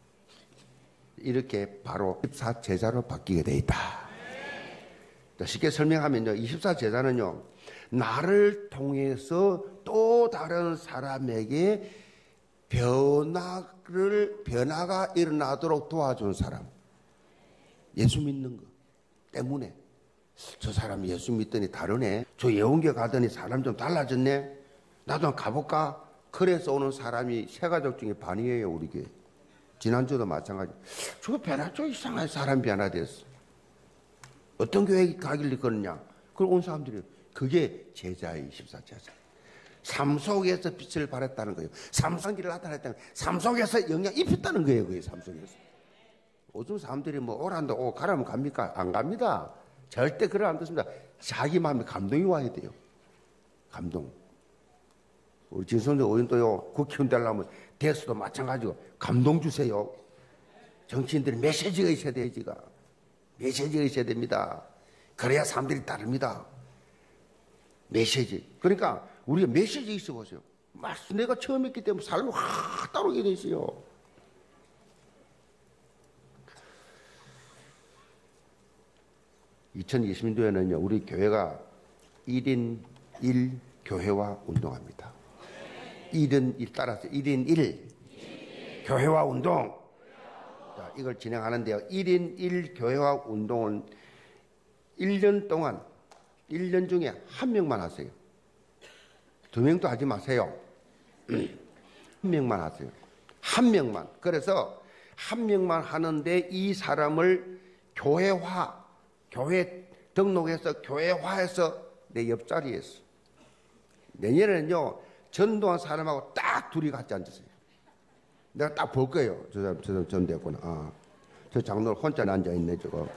A: 이렇게 바로 24제자로 바뀌게 돼 있다. 쉽게 설명하면요, 24제자는요, 나를 통해서 또 다른 사람에게 변화가 일어나도록 도와준 사람. 예수 믿는 것 때문에 저 사람이 예수 믿더니 다르네. 저 예언교 가더니 사람 좀 달라졌네. 나도 한번 가볼까? 그래서 오는 사람이 세 가족 중에 반이에요, 우리 교회. 지난주도 마찬가지. 저 이상한 사람 변화됐어. 어떤 교회 가길래 그러냐? 그걸 온 사람들이 그게 제자의 24제자. 삶 속에서 빛을 발했다는 거예요. 삶 속에 나타났다는 거예요. 삶 속에서 영향 입혔다는 거예요. 그게 삶 속에서. 요즘 사람들이 뭐 오란다, 가라면 갑니까? 안 갑니다. 절대 그걸 안 듣습니다. 자기 마음에 감동이 와야 돼요. 감동. 우리 진성조 의원도요, 국회의원 되려면 대수도 마찬가지고 감동 주세요. 정치인들이 메시지가 있어야 돼요, 지가. 메시지가 있어야 됩니다. 그래야 사람들이 따릅니다. 메시지. 그러니까 우리가 메시지 있어 보세요. 말씀 내가 처음 했기 때문에 삶이 확 따르게 되세요. (2020년도에는요) 우리 교회가 1인 1 교회화 운동합니다. 1인 1 따라서 1인 1 교회화 운동. 자, 이걸 진행하는데요. 1인 1 교회화 운동은 1년 동안 1년 중에 한 명만 하세요. 2명도 하지 마세요. 한 명만 하세요. 한 명만. 그래서 한 명만 하는데 이 사람을 교회 등록해서 교회화해서 내 옆자리에 있어. 내년에는요, 전도한 사람하고 딱 둘이 같이 앉으세요. 내가 딱 볼 거예요. 저 사람 전도했구나. 아, 저 장로 혼자 앉아있네, 저거.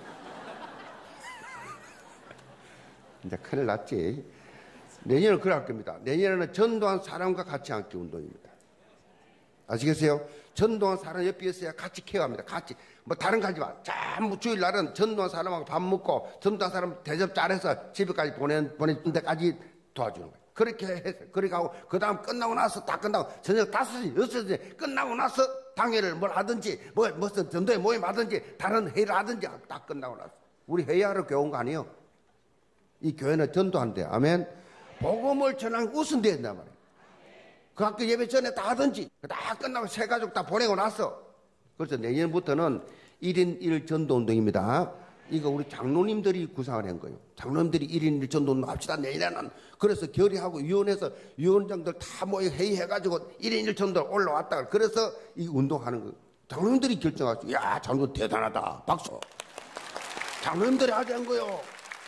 A: 이제 큰일 났지. 내년은 그럴 겁니다. 내년에는 전도한 사람과 같이 앉기 운동입니다. 아시겠어요? 전도한 사람 옆에 있어야 같이 케어합니다. 같이. 뭐 다른 거 하지 마. 전부 주일날은 전도한 사람하고 밥 먹고 전도한 사람 대접 잘해서 집에까지 보낸 데까지 도와주는 거예요. 그렇게 해서, 그렇게 하고, 그 다음 끝나고 나서, 다 끝나고, 저녁 5시, 6시 끝나고 나서 당회를 뭘 하든지, 무슨 전도회 모임 하든지, 다른 회의를 하든지, 다 끝나고 나서. 우리 회의하러 교회 온 거 아니에요? 이 교회는 전도한대. 아멘. 복음을 전하는 우선 된단 말이에요. 그 학교 예배 전에 다 하든지, 다 끝나고 세 가족 다 보내고 나서. 그래서 내년부터는 1인 1 전도 운동입니다. 이거 우리 장로님들이 구상을 한 거예요. 장로님들이 1인 1 전도 운동 합시다. 내년에는. 그래서 결의하고 위원회에서 위원장들 다 모여 회의해가지고 1인 1 전도 올라왔다. 그래서 이 운동하는 거예요. 장로님들이 결정하죠. 야, 장로 대단하다. 박수. 장로님들이 하자는 거예요.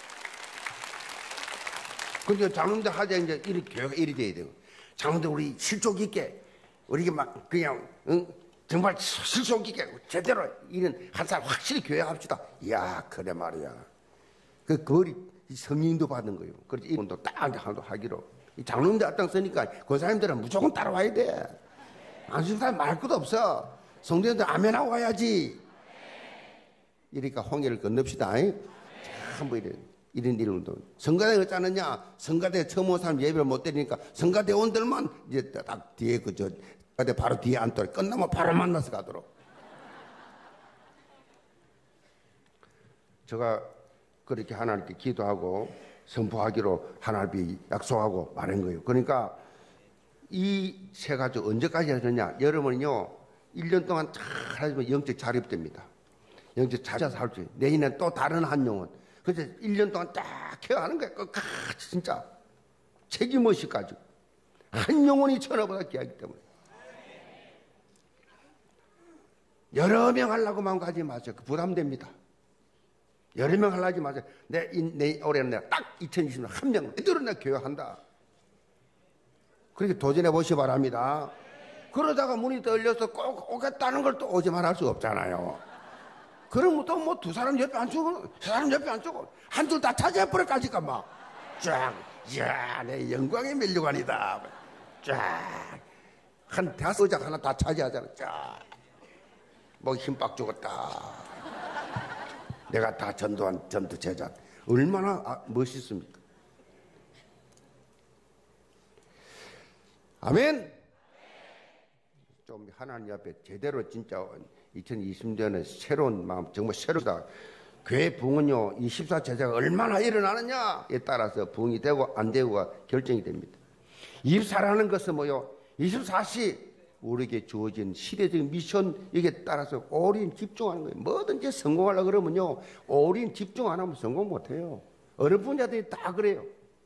A: 근데 장로님들 하자 이제 이 교회가 이리 돼야 돼요. 장로님들 우리 실속 있게 우리 막 그냥 정말 실속 있게 제대로 이런 한 살 확실히 교회 합시다. 이야, 그래 말이야. 그 거리 성령도 받는 거예요. 그래서 이분도 딱 하기로. 이 장로님들 앞장 서니까 그 사람들은 무조건 따라와야 돼. 안 쓰는 사람 말할 것도 없어. 성도님들 아멘하고 와야지. 이러니까 홍해를 건넙시다. 참 이래. 1인 1 운동. 성가대 어찌 않느냐? 성가대 처음 온 사람 예배를 못 드리니까 성가대원들만 이제 딱 뒤에 성가대 바로 뒤에 앉도록 끝나면 바로 만나서 가도록. 제가 그렇게 하나님께 기도하고 선포하기로 하나님께 약속하고 말한 거예요. 그러니까 이 세 가지 언제까지 하느냐? 여러분은요 1년 동안 잘 하시면 영적 자립됩니다. 영적 자립해서 할 수 있어요. 내년에 또 다른 한 영혼. 그래서 1년 동안 딱 케어하는 거예요. 끝까지 진짜 책임없이 가지고 한 영혼이 천하보다 귀하기 때문에 여러 명 하려고 마음 가지 마세요. 부담됩니다. 여러 명 하려고 하지 마세요. 내 올해는 내가 딱 2020년 한 명 이대로 내가 교육한다. 그렇게 도전해 보시 바랍니다. 그러다가 문이 떨려서 꼭 오겠다는 걸 또 오지만 할 수 없잖아요. 그러면 또 뭐 두 사람 옆에 앉고, 세 사람 옆에 앉고, 한둘 다 차지해버려 가지까 막. 쫙, 이야, 내 영광의 면류관이다. 쫙. 한 5작 하나 다 차지하잖아. 쫙. 뭐 힘빡 죽었다. 내가 다 전도한 전도 제자. 얼마나 멋있습니까? 아멘. 좀 하나님 앞에 제대로 진짜 2020년에 새로운 마음, 정말 새롭다. 교회 부흥은요, 이 14제자가 얼마나 일어나느냐에 따라서 부흥이 되고 안 되고가 결정이 됩니다. 24라는 것은 뭐요? 24시 우리에게 주어진 시대적인 미션, 여기에 따라서 오랜 집중하는 거예요. 뭐든지 성공하려고 그러면요, 오랜 집중 안 하면 성공 못 해요. 어느 분야들이 다 그래요.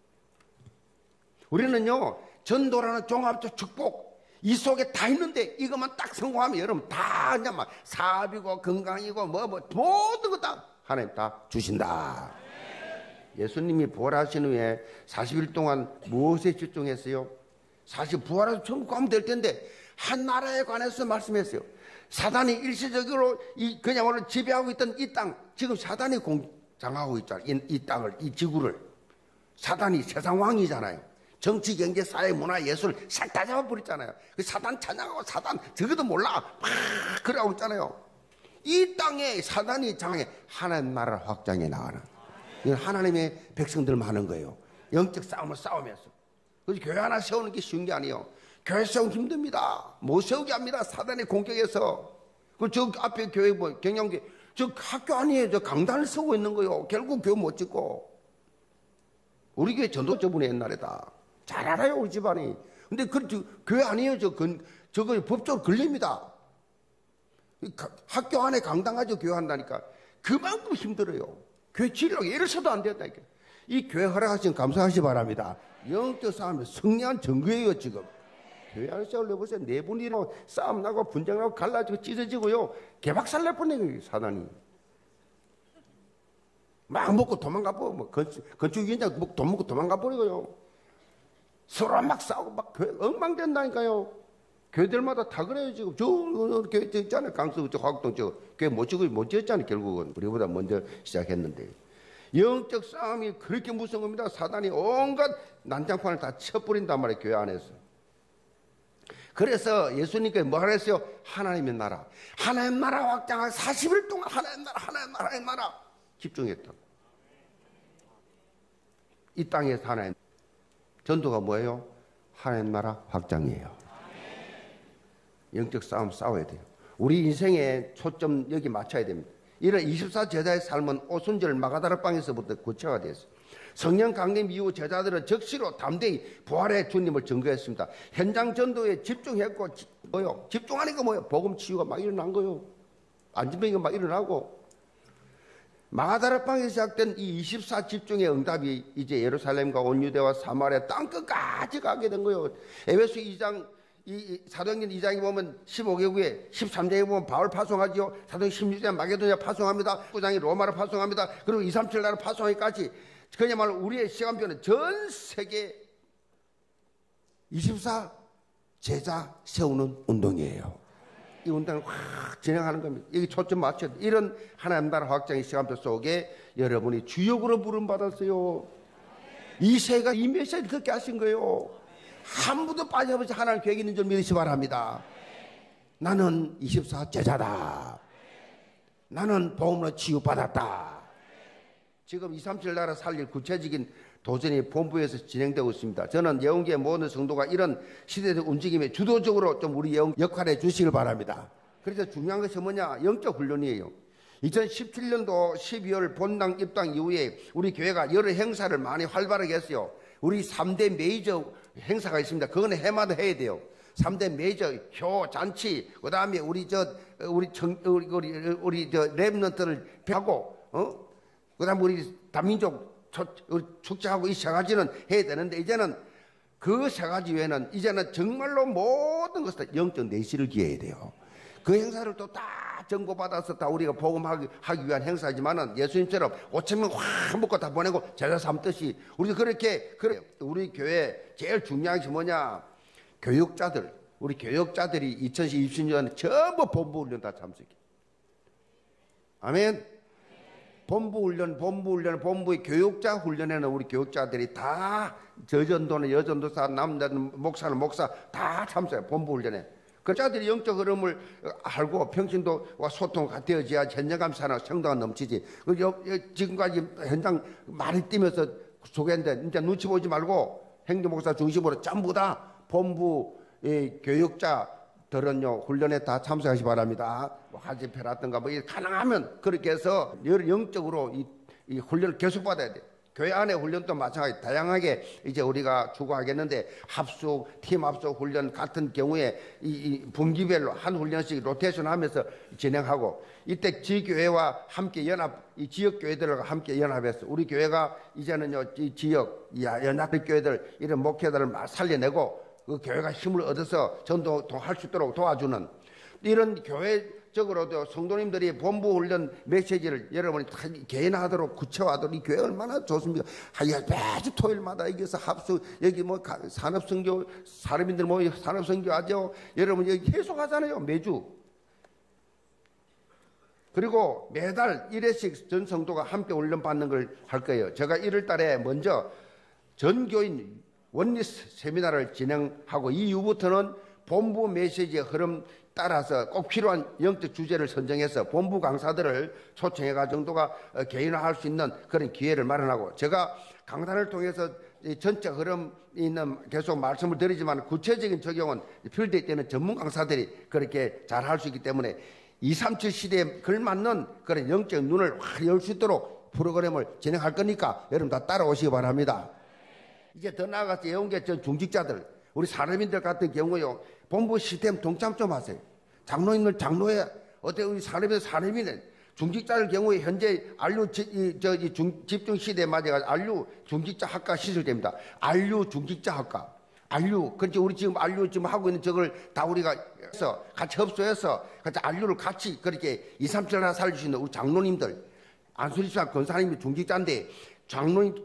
A: 우리는요, 전도라는 종합적 축복, 이 속에 다 있는데 이것만 딱 성공하면 여러분 다 그냥 막 사업이고 건강이고 모든 거 다 하나님 다 주신다. 예수님이 부활하신 후에 40일 동안 무엇에 집중했어요? 사실 부활해서 천국 가면 될 텐데 한 나라에 관해서 말씀했어요. 사단이 일시적으로 그야말로 지배하고 있던 이 땅, 지금 사단이 공장하고 있잖아요. 이 땅을, 이 지구를. 사단이 세상 왕이잖아요. 정치, 경제, 사회, 문화, 예술 싹 다 잡아버렸잖아요. 그 사단 찬양하고 사단 저것도 몰라 막 그러고 있잖아요. 이 땅에 사단이 장해 하나님 나라를 확장해 나가는, 이건 하나님의 백성들만 하는 거예요. 영적 싸움을 싸우면서. 그래서 교회 하나 세우는 게 쉬운 게 아니에요. 교회 세우기 힘듭니다. 못 세우게 합니다. 사단의 공격에서. 저 앞에 교회 뭐 경영계 저 학교 아니에요. 저 강단을 세우고 있는 거예요. 결국 교회 못 짓고. 우리 교회 전도 저분이 옛날에다 잘 알아요, 우리 집안이. 근데 교회 아니에요. 저거 법적으로 걸립니다. 학교 안에 강당 가지고 교회 한다니까. 그만큼 힘들어요. 교회 지으려고 애를 써도 안 된다니까. 이 교회 허락하시면 감사하시 바랍니다. 영적 싸움에 승리한 증거예요, 지금. 교회 안에 세우려고 보세요. 네 분이랑 싸움 나고 분쟁 나고 갈라지고 찢어지고요. 개박살 날 뻔해요, 사단이. 막 먹고 도망가 버리고, 뭐 건축위원장 돈 먹고 도망가 버리고요. 서로 막 싸우고 막 교회 엉망된다니까요. 교회들마다 다 그래요, 지금. 저 교회 있잖아요. 강서, 화곡동 교회 못 지었잖아요, 결국은. 우리보다 먼저 시작했는데. 영적 싸움이 그렇게 무서운 겁니다. 사단이 온갖 난장판을 다 쳐버린단 말이에요, 교회 안에서. 그래서 예수님께서 뭐 하랬어요? 하나님의 나라. 하나님 나라 확장하고 40일 동안 하나님 나라 집중했다. 이 땅에서 하나님. 전도가 뭐예요? 하나님 나라 확장이에요. 영적 싸움 싸워야 돼요. 우리 인생의 초점 여기 맞춰야 됩니다. 이런 24제자의 삶은 오순절 마가다락방에서부터 구체화가 됐어요. 성령 강림 이후 제자들은 적시로 담대히 부활의 주님을 증거했습니다. 현장 전도에 집중했고, 뭐요? 집중하니까 뭐요? 복음 치유가 막 일어난 거요. 안진병이가 막 일어나고. 마가다락방에서 시작된 이 24 집중의 응답이 이제 예루살렘과 온 유대와 사마리아 땅끝까지 가게 된 거예요. 에베소 2장, 사도행전 2장에 보면 15개국에 13장에 보면 바울 파송하지요. 사도행전 16장 마게도냐 파송합니다. 9장이 로마를 파송합니다. 그리고 237 나라 파송하기까지 그야말로 우리의 시간표는 전 세계 24 제자 세우는 운동이에요. 이 운동을 확 진행하는 겁니다. 여기 초점 맞춰야 돼. 이런 하나님 나라 확장의 시간표 속에 여러분이 주역으로 부름받았어요. 이 세가 이 메시지를 그렇게 하신 거예요. 한 분도 빠져버리지 하나님 계획이 있는 줄 믿으시 바랍니다. 나는 24 제자다. 나는 복음으로 치유받았다. 지금 237 나라 살릴 구체적인 도전이 본부에서 진행되고 있습니다. 저는 예언계의 모든 성도가 이런 시대적 움직임에 주도적으로 좀 우리 예언 역할해 주시길 바랍니다. 그래서 중요한 것이 뭐냐? 영적 훈련이에요. 2017년도 12월 본당 입당 이후에 우리 교회가 여러 행사를 많이 활발하게 했어요. 우리 3대 메이저 행사가 있습니다. 그거는 해마다 해야 돼요. 3대 메이저 효 잔치, 그다음에 우리 랩런트를 하고, 그다음에 우리 다민족 축제하고 이 세 가지는 해야 되는데, 이제는 그 세 가지 외에는 이제는 정말로 모든 것을 영적 내실을 기해야 돼요. 그 행사를 또 다 전고받아서 다 우리가 복음하기 위한 행사지만은 예수님처럼 5,000명 확 먹고 다 보내고 제자 삼듯이 우리도 그렇게 그래요. 우리 교회 제일 중요한 것이 뭐냐? 교육자들. 우리 교육자들이 2020년 전부 본부 훈련 다 참석해. 아멘. 본부의 교육자 훈련에는 우리 교육자들이 다 저전도는 여전도사, 남자는 목사는 목사 다 참석해요. 본부 훈련에. 그 자들이 영적 흐름을 알고 평신도와 소통가 되어져야 현장감 사나 성도가 넘치지. 지금까지 현장 많이 뛰면서 소개했는데 이제 눈치 보지 말고 행정목사 중심으로 전부 다 본부 교육자들은요 훈련에 다 참석하시 기 바랍니다. 화집회라든가 뭐 가능하면 그렇게 해서 영적으로 이 훈련을 계속 받아야 돼. 교회 안에 훈련도 마찬가지 다양하게 이제 우리가 추구하겠는데 합숙, 팀 합숙 훈련 같은 경우에 이 분기별로 한 훈련씩 로테이션 하면서 진행하고 이때 지교회와 함께 이 지역 교회들과 함께 연합해서 우리 교회가 이제는요 이 지역 연합교회들 이런 목회들을 살려내고 그 교회가 힘을 얻어서 전도할 수 있도록 도와주는 이런 교회적으로도 성도님들이 본부 훈련 메시지를 여러분이 개인화하도록 구체화하도록 이 교회 얼마나 좋습니까? 매주 토요일마다 여기서 합숙 여기 뭐 산업선교 사람인들 뭐 산업선교 하죠. 여러분 여기 계속 하잖아요 매주. 그리고 매달 1회씩 전 성도가 함께 훈련 받는 걸 할 거예요. 제가 1월 달에 먼저 전교인 원리스 세미나를 진행하고 이후부터는 본부 메시지의 흐름 따라서 꼭 필요한 영적 주제를 선정해서 본부 강사들을 초청해가 정도가 개인화할 수 있는 그런 기회를 마련하고 제가 강단을 통해서 전체 흐름 있는 계속 말씀을 드리지만 구체적인 적용은 필드에 때는 전문 강사들이 그렇게 잘 할 수 있기 때문에 237 시대에 걸맞는 그런 영적 눈을 확 열 수 있도록 프로그램을 진행할 거니까 여러분 다 따라오시기 바랍니다. 이제 더 나아가서 예언계 중직자들 우리 사람인들 같은 경우요 본부 시스템 동참 좀 하세요. 장로인들 장로회 어때 우리 사람이네 중직자들 경우에 현재 안류 집중 시대에 맞아가지고 안류 중직자 학과 시설됩니다. 안류 중직자 학과 그렇지 우리 지금 안류 지금 하고 있는 저걸 다 우리가 해서 같이 협소해서 같이 안류를 같이 그렇게 2, 3, 7 하나 살릴 수 있는 우리 장로님들 안수리사 권사님이 중직자인데 장로인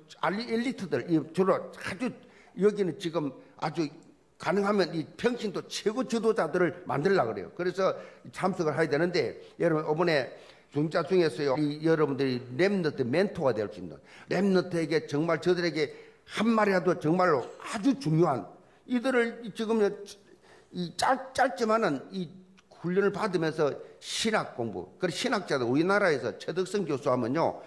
A: 엘리트들 주로 아주 여기는 지금 아주 가능하면 이 평신도 최고 지도자들을 만들려고 그래요. 그래서 참석을 해야 되는데 여러분 이번에 중자 중에서요 여러분들이 렘너트 멘토가 될 수 있는 렘너트에게 정말 저들에게 한마디라도 정말로 아주 중요한 이들을 지금 이 짧지만은 이 훈련을 받으면서 신학 공부 그리고 신학자들 우리나라에서 최덕성 교수하면요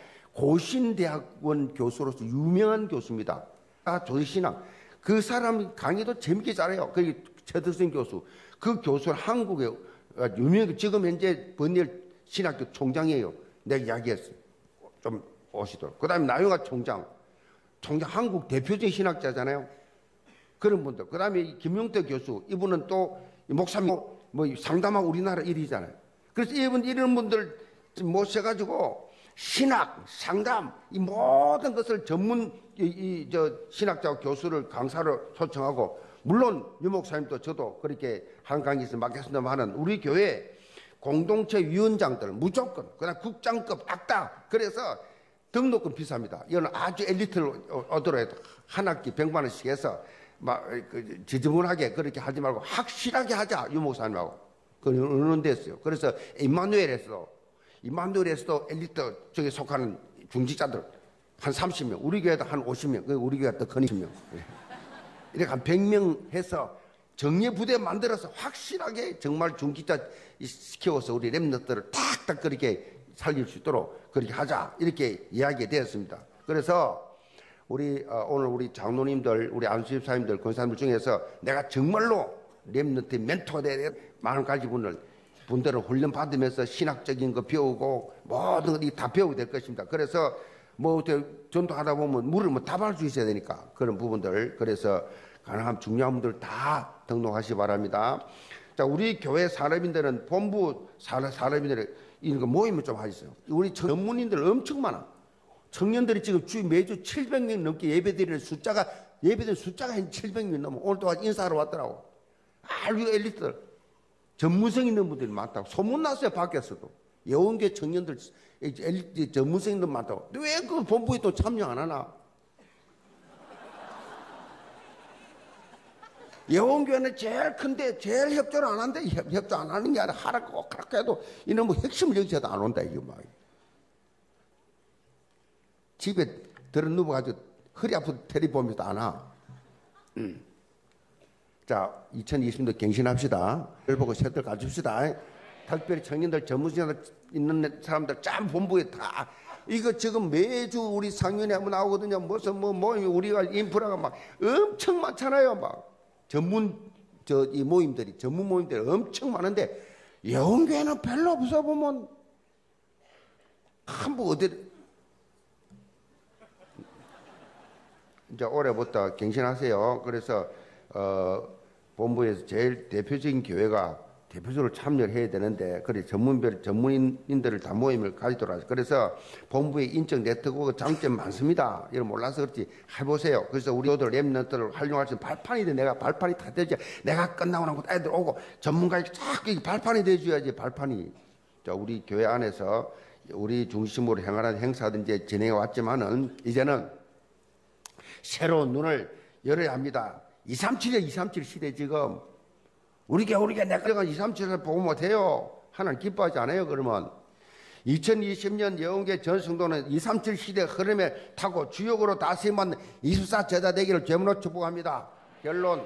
A: 고신대학원 교수로서 유명한 교수입니다. 조신학 그 사람 강의도 재밌게 잘해요. 그 최덕성 교수 그 교수는 한국에 유명 지금 현재 번일 신학교 총장이에요. 내가 이야기했어요. 좀 오시도록. 그 다음에 나영아 총장 한국 대표적인 신학자잖아요. 그런 분들. 그 다음에 김용태 교수 이분은 또 목사님 뭐 상담하고 우리나라 1위잖아요. 그래서 이런 분들 모셔가지고 신학, 상담 이 모든 것을 전문 신학자 교수를 강사로 초청하고 물론 유 목사님도 저도 그렇게 한 강의에서 맡겠습니다 하는 우리 교회 공동체 위원장들 무조건 그다음 국장급 딱딱 그래서 등록금 비쌉니다. 이거는 아주 엘리트를 얻으러 한 학기 100만 원씩 해서 막 지저분하게 그렇게 하지 말고 확실하게 하자 유 목사님하고 그 의논됐어요. 그래서 임마누엘에서도 엘리트 쪽에 속하는 중직자들 한 30명, 우리 교회도 한 50명, 우리 교회가 더 큰 20명. 이렇게 한 100명 해서 정예 부대 만들어서 확실하게 정말 중직자 시켜서 우리 렘너트를 탁탁 그렇게 살릴 수 있도록 그렇게 하자 이렇게 이야기가 되었습니다. 그래서 우리 오늘 우리 장로님들, 우리 안수집사님들, 권사님들 중에서 내가 정말로 렘너트 멘토가 되는 마음가진 분들을 훈련 받으면서 신학적인 거 배우고 모든 것이 다 배우게 될 것입니다. 그래서 뭐 전도하다 보면 물을 뭐 답할 수 있어야 되니까 그런 부분들 그래서 가능한 중요한 분들 다 등록하시기 바랍니다. 자, 우리 교회 사람인들은 본부 사람인들은 이런 거 모임을 좀 하셨어요. 우리 전문인들 엄청 많아. 청년들이 지금 매주 700명 넘게 예배드리는 숫자가 한 700명 넘어. 오늘 또 인사하러 왔더라고. 아주 엘리트들. 전문성 있는 분들이 많다고. 소문 났어요, 밖에서도. 예원교 청년들, 엘리트 전문성 있는 분 많다고. 왜 그 본부에 또 참여 안 하나? 예원교회는 제일 큰데 제일 협조를 안 한대. 협조 안 하는 게 아니라 하라고 그렇게 해도 이놈의 핵심 정치에도 안 온다, 이거 막. 집에 들어 누워가지고 허리 아프고 텔레비보면서 안 와. 자, 2020년도 갱신합시다. 별 보고 새들 가줍시다. 특별히 청년들, 전문직들 있는 사람들 참 본부에 다 이거 지금 매주 우리 상윤회 한번 나오거든요. 무슨 뭐 모임이 우리가 인프라가 막 엄청 많잖아요. 막 이 모임들이 전문 모임들이 엄청 많은데 영교회는 별로 없어 보면 한번 어디 이제 올해부터 갱신하세요. 그래서 본부에서 제일 대표적인 교회가 대표적으로 참여를 해야 되는데, 그래 전문인들을 다 모임을 가지도록 하죠. 그래서 본부의 인적 네트워크 장점 많습니다. 이걸 몰라서 그렇지 해보세요. 그래서 우리 교들 랩런트를 활용할 수 있는 발판이 내가 발판이 다 되지. 내가 끝나고 나면 애들 오고 전문가에게 쫙 발판이 돼줘야지. 발판이. 자, 우리 교회 안에서 우리 중심으로 행하는 행사도 이제 진행해 왔지만은 이제는 새로운 눈을 열어야 합니다. 237이야 237 시대 지금. 우리가 내가 237을 보고 못해요. 하나님 기뻐하지 않아요. 그러면 2020년 영계 전 성도는 237 시대 흐름에 타고 주역으로 다스림받는 24 제자 되기를 죄물로 축복합니다. 결론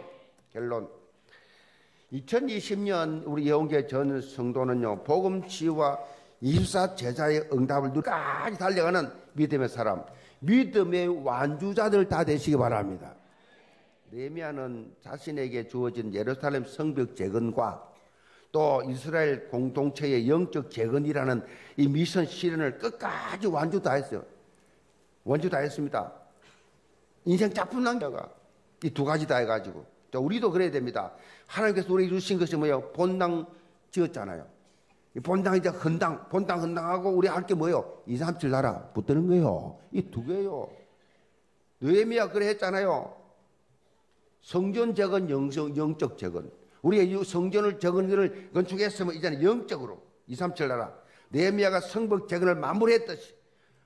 A: 2020년 우리 영계 전 성도는요, 복음치유와 24 제자의 응답을 끝까지 달려가는 믿음의 사람, 믿음의 완주자들 다 되시기 바랍니다. 느헤미야는 자신에게 주어진 예루살렘 성벽 재건과 또 이스라엘 공동체의 영적 재건이라는 이 미션 실현을 끝까지 완주 다 했어요. 완주 다 했습니다. 인생 작품 남겨가 이 두 가지 다 해가지고. 우리도 그래야 됩니다. 하나님께서 우리에게 주신 것이 뭐예요? 본당 지었잖아요. 이 본당 이제 본당 헌당하고 우리 할 게 뭐예요? 2, 3, 7 나라 붙드는 거예요. 이 두 개예요. 느헤미야 그래 했잖아요. 성전 재건, 영적 재건. 우리가 이 성전을 재건을 건축했으면 이제는 영적으로 2, 3, 7 나라. 느헤미야가 성벽 재건을 마무리했듯이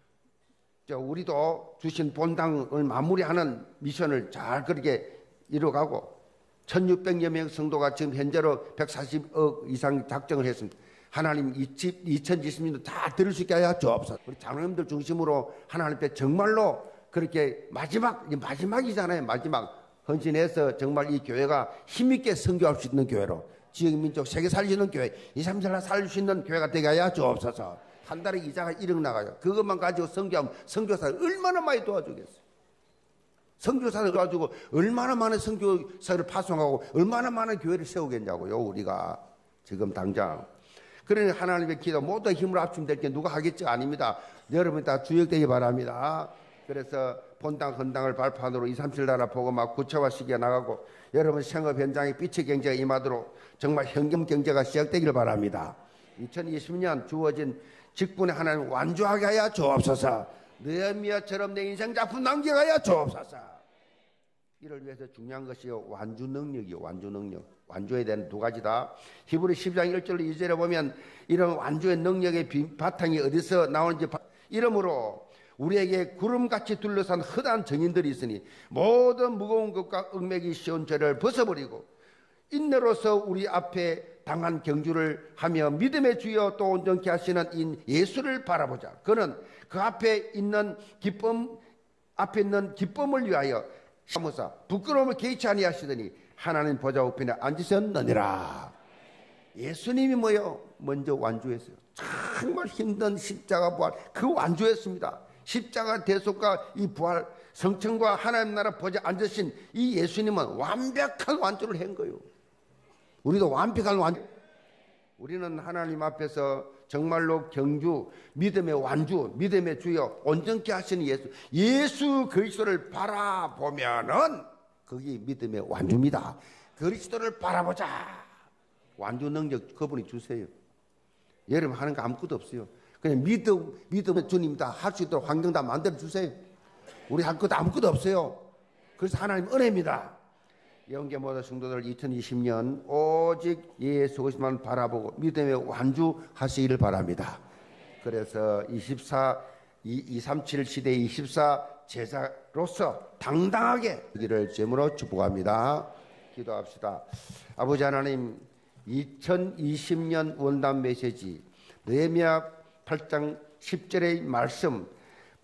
A: 우리도 주신 본당을 마무리하는 미션을 잘 그렇게 이뤄가고 1600여 명 성도가 지금 현재로 140억 이상 작정을 했습니다. 하나님 2020년도 다 들을 수 있게 하여 주옵소서. 우리 장로님들 중심으로 하나님께 정말로 그렇게 마지막이잖아요. 마지막 헌신해서 정말 이 교회가 힘있게 선교할 수 있는 교회로, 지역민족 세계 살릴 수 있는 교회, 2, 3, 4 살릴 수 있는 교회가 되게 하여 주옵소서. 한 달에 이자가 1억 나가요. 그것만 가지고 선교하면 선교사를 얼마나 많이 도와주겠어요. 선교사를 도와주고 얼마나 많은 선교사를 파송하고 얼마나 많은 교회를 세우겠냐고요. 우리가 지금 당장. 그러니 하나님의 기도 모두 힘을 합치면 될 게 누가 하겠죠? 아닙니다. 여러분 다 주역되기 바랍니다. 그래서 본당 헌당을 발판으로 2, 3, 7 나라 복음화 구체화 시기가 나가고 여러분 생업 현장에 빛의 경제가 임하도록 정말 현금 경제가 시작되기를 바랍니다. 2020년 주어진 직분에 하나님 완주하게 하여 주옵소서. 느헤미야처럼 내 인생 작품 남기게 하여 주옵소서. 이를 위해서 중요한 것이 완주 능력이요. 완주 능력. 완주에 대한 두 가지다. 히브리 10장 1절 2절에 보면 이런 완주의 능력의 바탕이 어디서 나오는지 이러므로 우리에게 구름같이 둘러싼 흩한 정인들이 있으니 모든 무거운 것과 얽매기 쉬운 죄를 벗어버리고 인내로서 우리 앞에 당한 경주를 하며 믿음의 주여 또 온전케 하시는 인 예수를 바라보자. 그는 그 앞에 있는 기쁨을 위하여 사무사 부끄러움을 개의치 아니하시더니 하나님 보좌 우편에 앉으셨느니라. 예수님이 뭐요? 먼저 완주했어요. 정말 힘든 십자가 부활 그 완주했습니다. 십자가 대속과 이 부활 성천과 하나님 나라 보좌에 앉으신 이 예수님은 완벽한 완주를 한 거예요. 우리도 완벽한 완주. 우리는 하나님 앞에서 정말로 경주, 믿음의 완주, 믿음의 주여 온전케 하시는 예수 그리스도를 바라보면은 그게 믿음의 완주입니다. 그리스도를 바라보자. 완주 능력 그분이 주세요. 여러분 하는 거 아무것도 없어요. 그냥 믿음의 주님이다 할 수 있도록 환경 다 만들어 주세요. 우리 할 것도 아무것도 없어요. 그래서 하나님 은혜입니다. 영계 모든 성도들 2020년 오직 예수 그리스도만 바라보고 믿음의 완주하시기를 바랍니다. 그래서 237 시대 24 제자로서 당당하게 되기를 주님으로 축복합니다. 기도합시다. 아버지 하나님, 2020년 원단 메시지 느헤미야 8장 10절의 말씀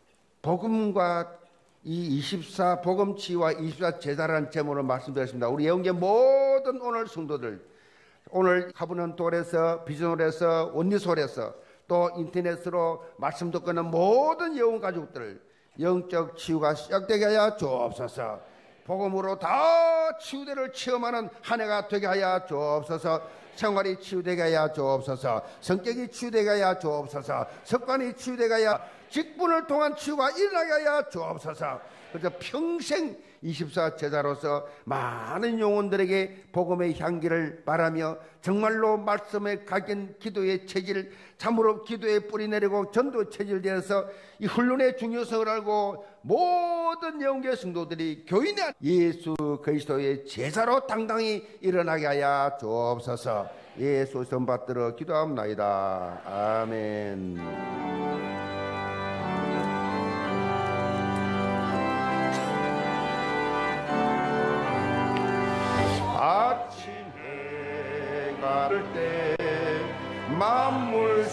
A: 복음과 이 24 복음치유와 24 제자라는 제목으로 말씀드렸습니다. 우리 예언계 모든 오늘 성도들, 오늘 카브넌톨에서 비전홀에서 원리솔에서 또 인터넷으로 말씀 듣고는 모든 예언 가족들 영적 치유가 시작되게 하여 주옵소서. 복음으로 다 치유대를 체험하는 한 해가 되게 하여 주옵소서. 생활이 치유되게 하여 주옵소서. 성격이 치유되게 하여 주옵소서. 습관이 치유되게 하여 직분을 통한 치유가 일어나게 하여 주옵소서. 그래서 평생 24 제자로서 많은 영혼들에게 복음의 향기를 바라며 정말로 말씀에 각인 기도의 체질, 참으로 기도에 뿌리 내리고 전도 체질되어서 이 훈련의 중요성을 알고 모든 영계 성도들이 교인의 예수 그리스도의 제자로 당당히 일어나게 하여 주옵소서. 예수 선 받들어 기도합나이다. 아멘. 아침에 가를 때 만물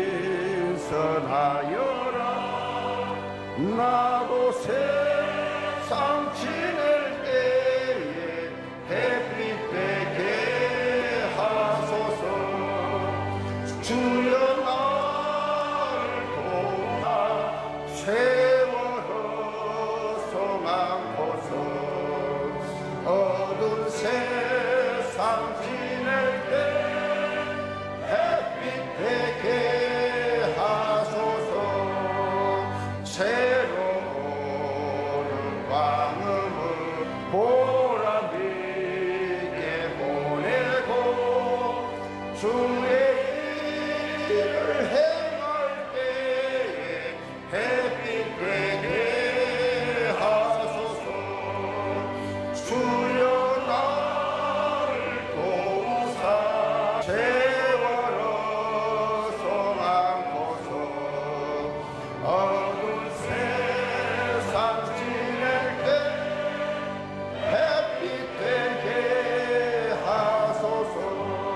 A: 신선하여라. 나도 세상 지낼 때에 햇빛 되게 하소서. 주여 나를 도와 세월호 소망고서 어두운 세상 지낼 때 햇빛 되게 하소서. 새로운 광음을 보람있게 보내고 주의 일을 행할 때에 햇빛 되게 하소서. 주여 나를 도우사 세월호 소망고서 어두운 세상 지낼 때 햇빛 되게 하소서.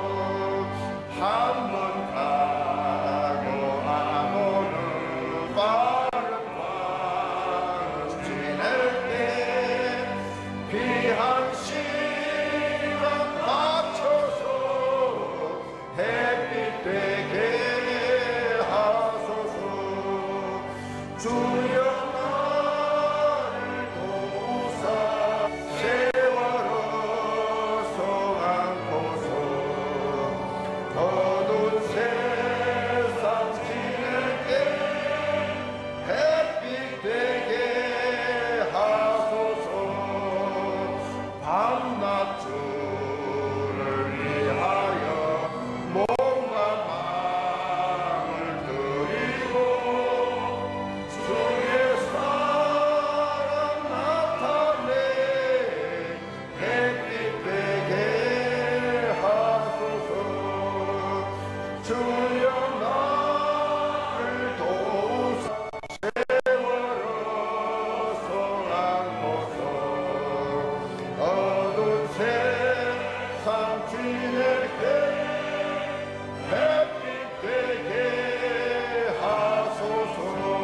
A: 한번 가고 안 오는 빠른 밤을 지낼 때 귀한 시간 맞춰서 햇빛 되게 하소서. 주여 나를 도우사 세월호 소망고서 어두운 세상 지낼 때 햇빛 되게 하소서. 밤낮 주를 위하여 몸과 마음을 드리고 주의 사랑 나타내 햇빛 되게 하소서. 주여 나를 도우사 세월호 소망고서 어두운 세상 지낼 때 햇빛 되게 하소서.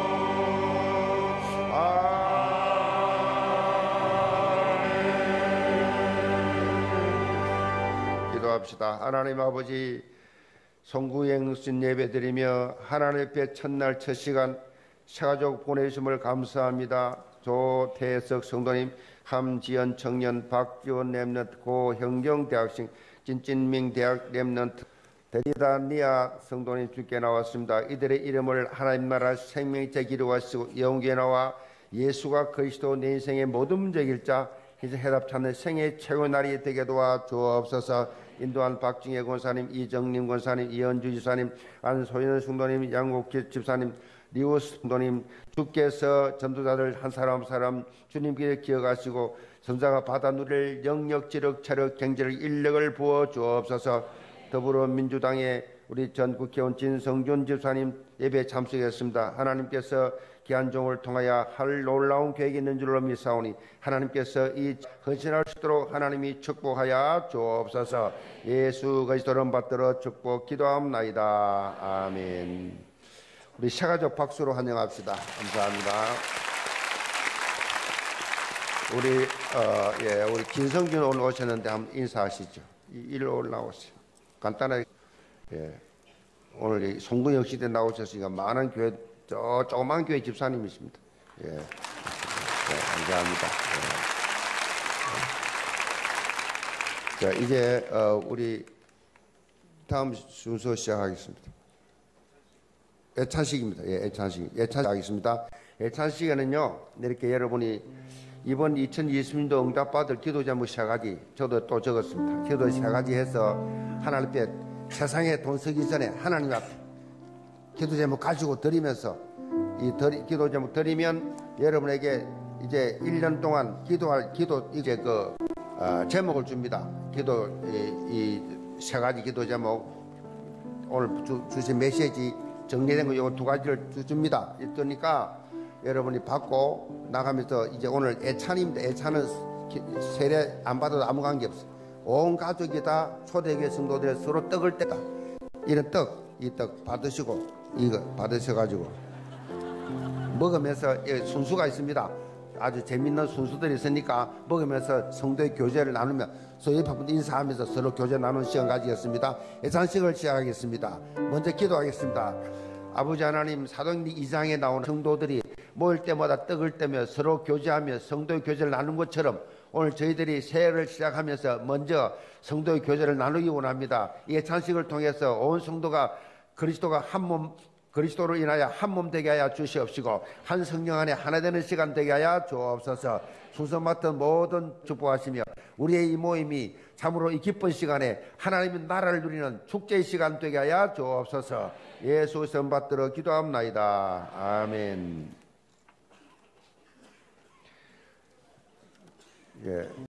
A: 아멘. 기도합시다. 하나님 아버지, 송구행신 예배드리며 하나님 앞에 첫날 첫 시간 새가족 보내주심을 감사합니다. 조태석 성도님, 함지연 청년, 박지원 랩런트, 고형경 대학생, 진진명 대학 랩런트, 데리다니아 성도님 주께 나왔습니다. 이들의 이름을 하나님 나라 생명의 기록하시고 영계에 나와 예수가 그리스도 내 인생의 모든 문제 길자 이제 해답 찾는 생애 최고 날이 되게 도와 주옵소서. 인도한 박중혜 권사님, 이정림 권사님, 이현주 지사님, 안소연 성도님, 양국기 집사님, 리우스 성도님, 주께서 전도자들 한 사람 한 사람 주님께 기억하시고 전사가 받아 누릴 영역, 지력, 체력, 경제력, 인력을 부어 주옵소서. 더불어민주당의 우리 전 국회의원 진성준 집사님 예배 참석했습니다. 하나님께서 귀한 종을 통하여 할 놀라운 계획이 있는 줄로 믿사오니 하나님께서 이 헌신할 수 있도록 하나님이 축복하여 주옵소서. 예수 그리스도를 받들어 축복 기도합나이다. 아멘. 우리 새가족 박수로 환영합시다. 감사합니다. 우리 진성준 오늘 오셨는데 한번 인사하시죠. 일로 올라오세요. 간단하게. 오늘 이 송근혁 시대 나오셨으니까 많은 교회, 조그만 교회 집사님이십니다. 감사합니다. 자, 이제 우리 다음 순서 시작하겠습니다. 애찬식입니다. 애찬식 하겠습니다. 애찬식에는요, 이렇게 여러분이 이번 2020년도 응답받을 기도 제목 3가지, 저도 또 적었습니다. 기도 3가지 해서 하나님 앞에, 세상에 돈 쓰기 전에 하나님 앞에 기도 제목 가지고 드리면서 기도 제목 드리면 여러분에게 이제 1년 동안 기도할 기도 이제 제목을 줍니다. 이 3가지 기도 제목 오늘 주신 메시지 정리된 거 요거 2가지를 줍니다. 그러니까 여러분이 받고 나가면서 이제 오늘 애찬입니다. 애찬은 세례 안 받아도 아무 관계 없어. 온 가족이 다 초대교회 성도들 서로 떡을 떼다. 이런 이 떡 받으시고 이거 받으셔가지고 먹으면서 순수가 있습니다. 아주 재밌는 순수들이 있으니까 먹으면서 성도의 교제를 나누며 소위 바쁜 인사하면서 서로 교제 나누는 시간 가지겠습니다. 애찬식을 시작하겠습니다. 먼저 기도하겠습니다. 아버지 하나님, 사도행전 2장에 나오는 성도들이 모일 때마다 떡을 떼며 서로 교제하며 성도의 교제를 나누는 것처럼 오늘 저희들이 새해를 시작하면서 먼저 성도의 교제를 나누기 원합니다. 이 애찬식을 통해서 온 성도가 그리스도가 한 몸, 그리스도로 인하여 한 몸 되게 하여 주시옵시고 한 성령 안에 하나 되는 시간 되게 하여 주옵소서. 순서 맡은 모든 축복하시며 우리의 이 모임이 참으로 이 기쁜 시간에 하나님의 나라를 누리는 축제의 시간 되게 하여 주옵소서. 예수 선 받들어 기도합나이다. 아멘.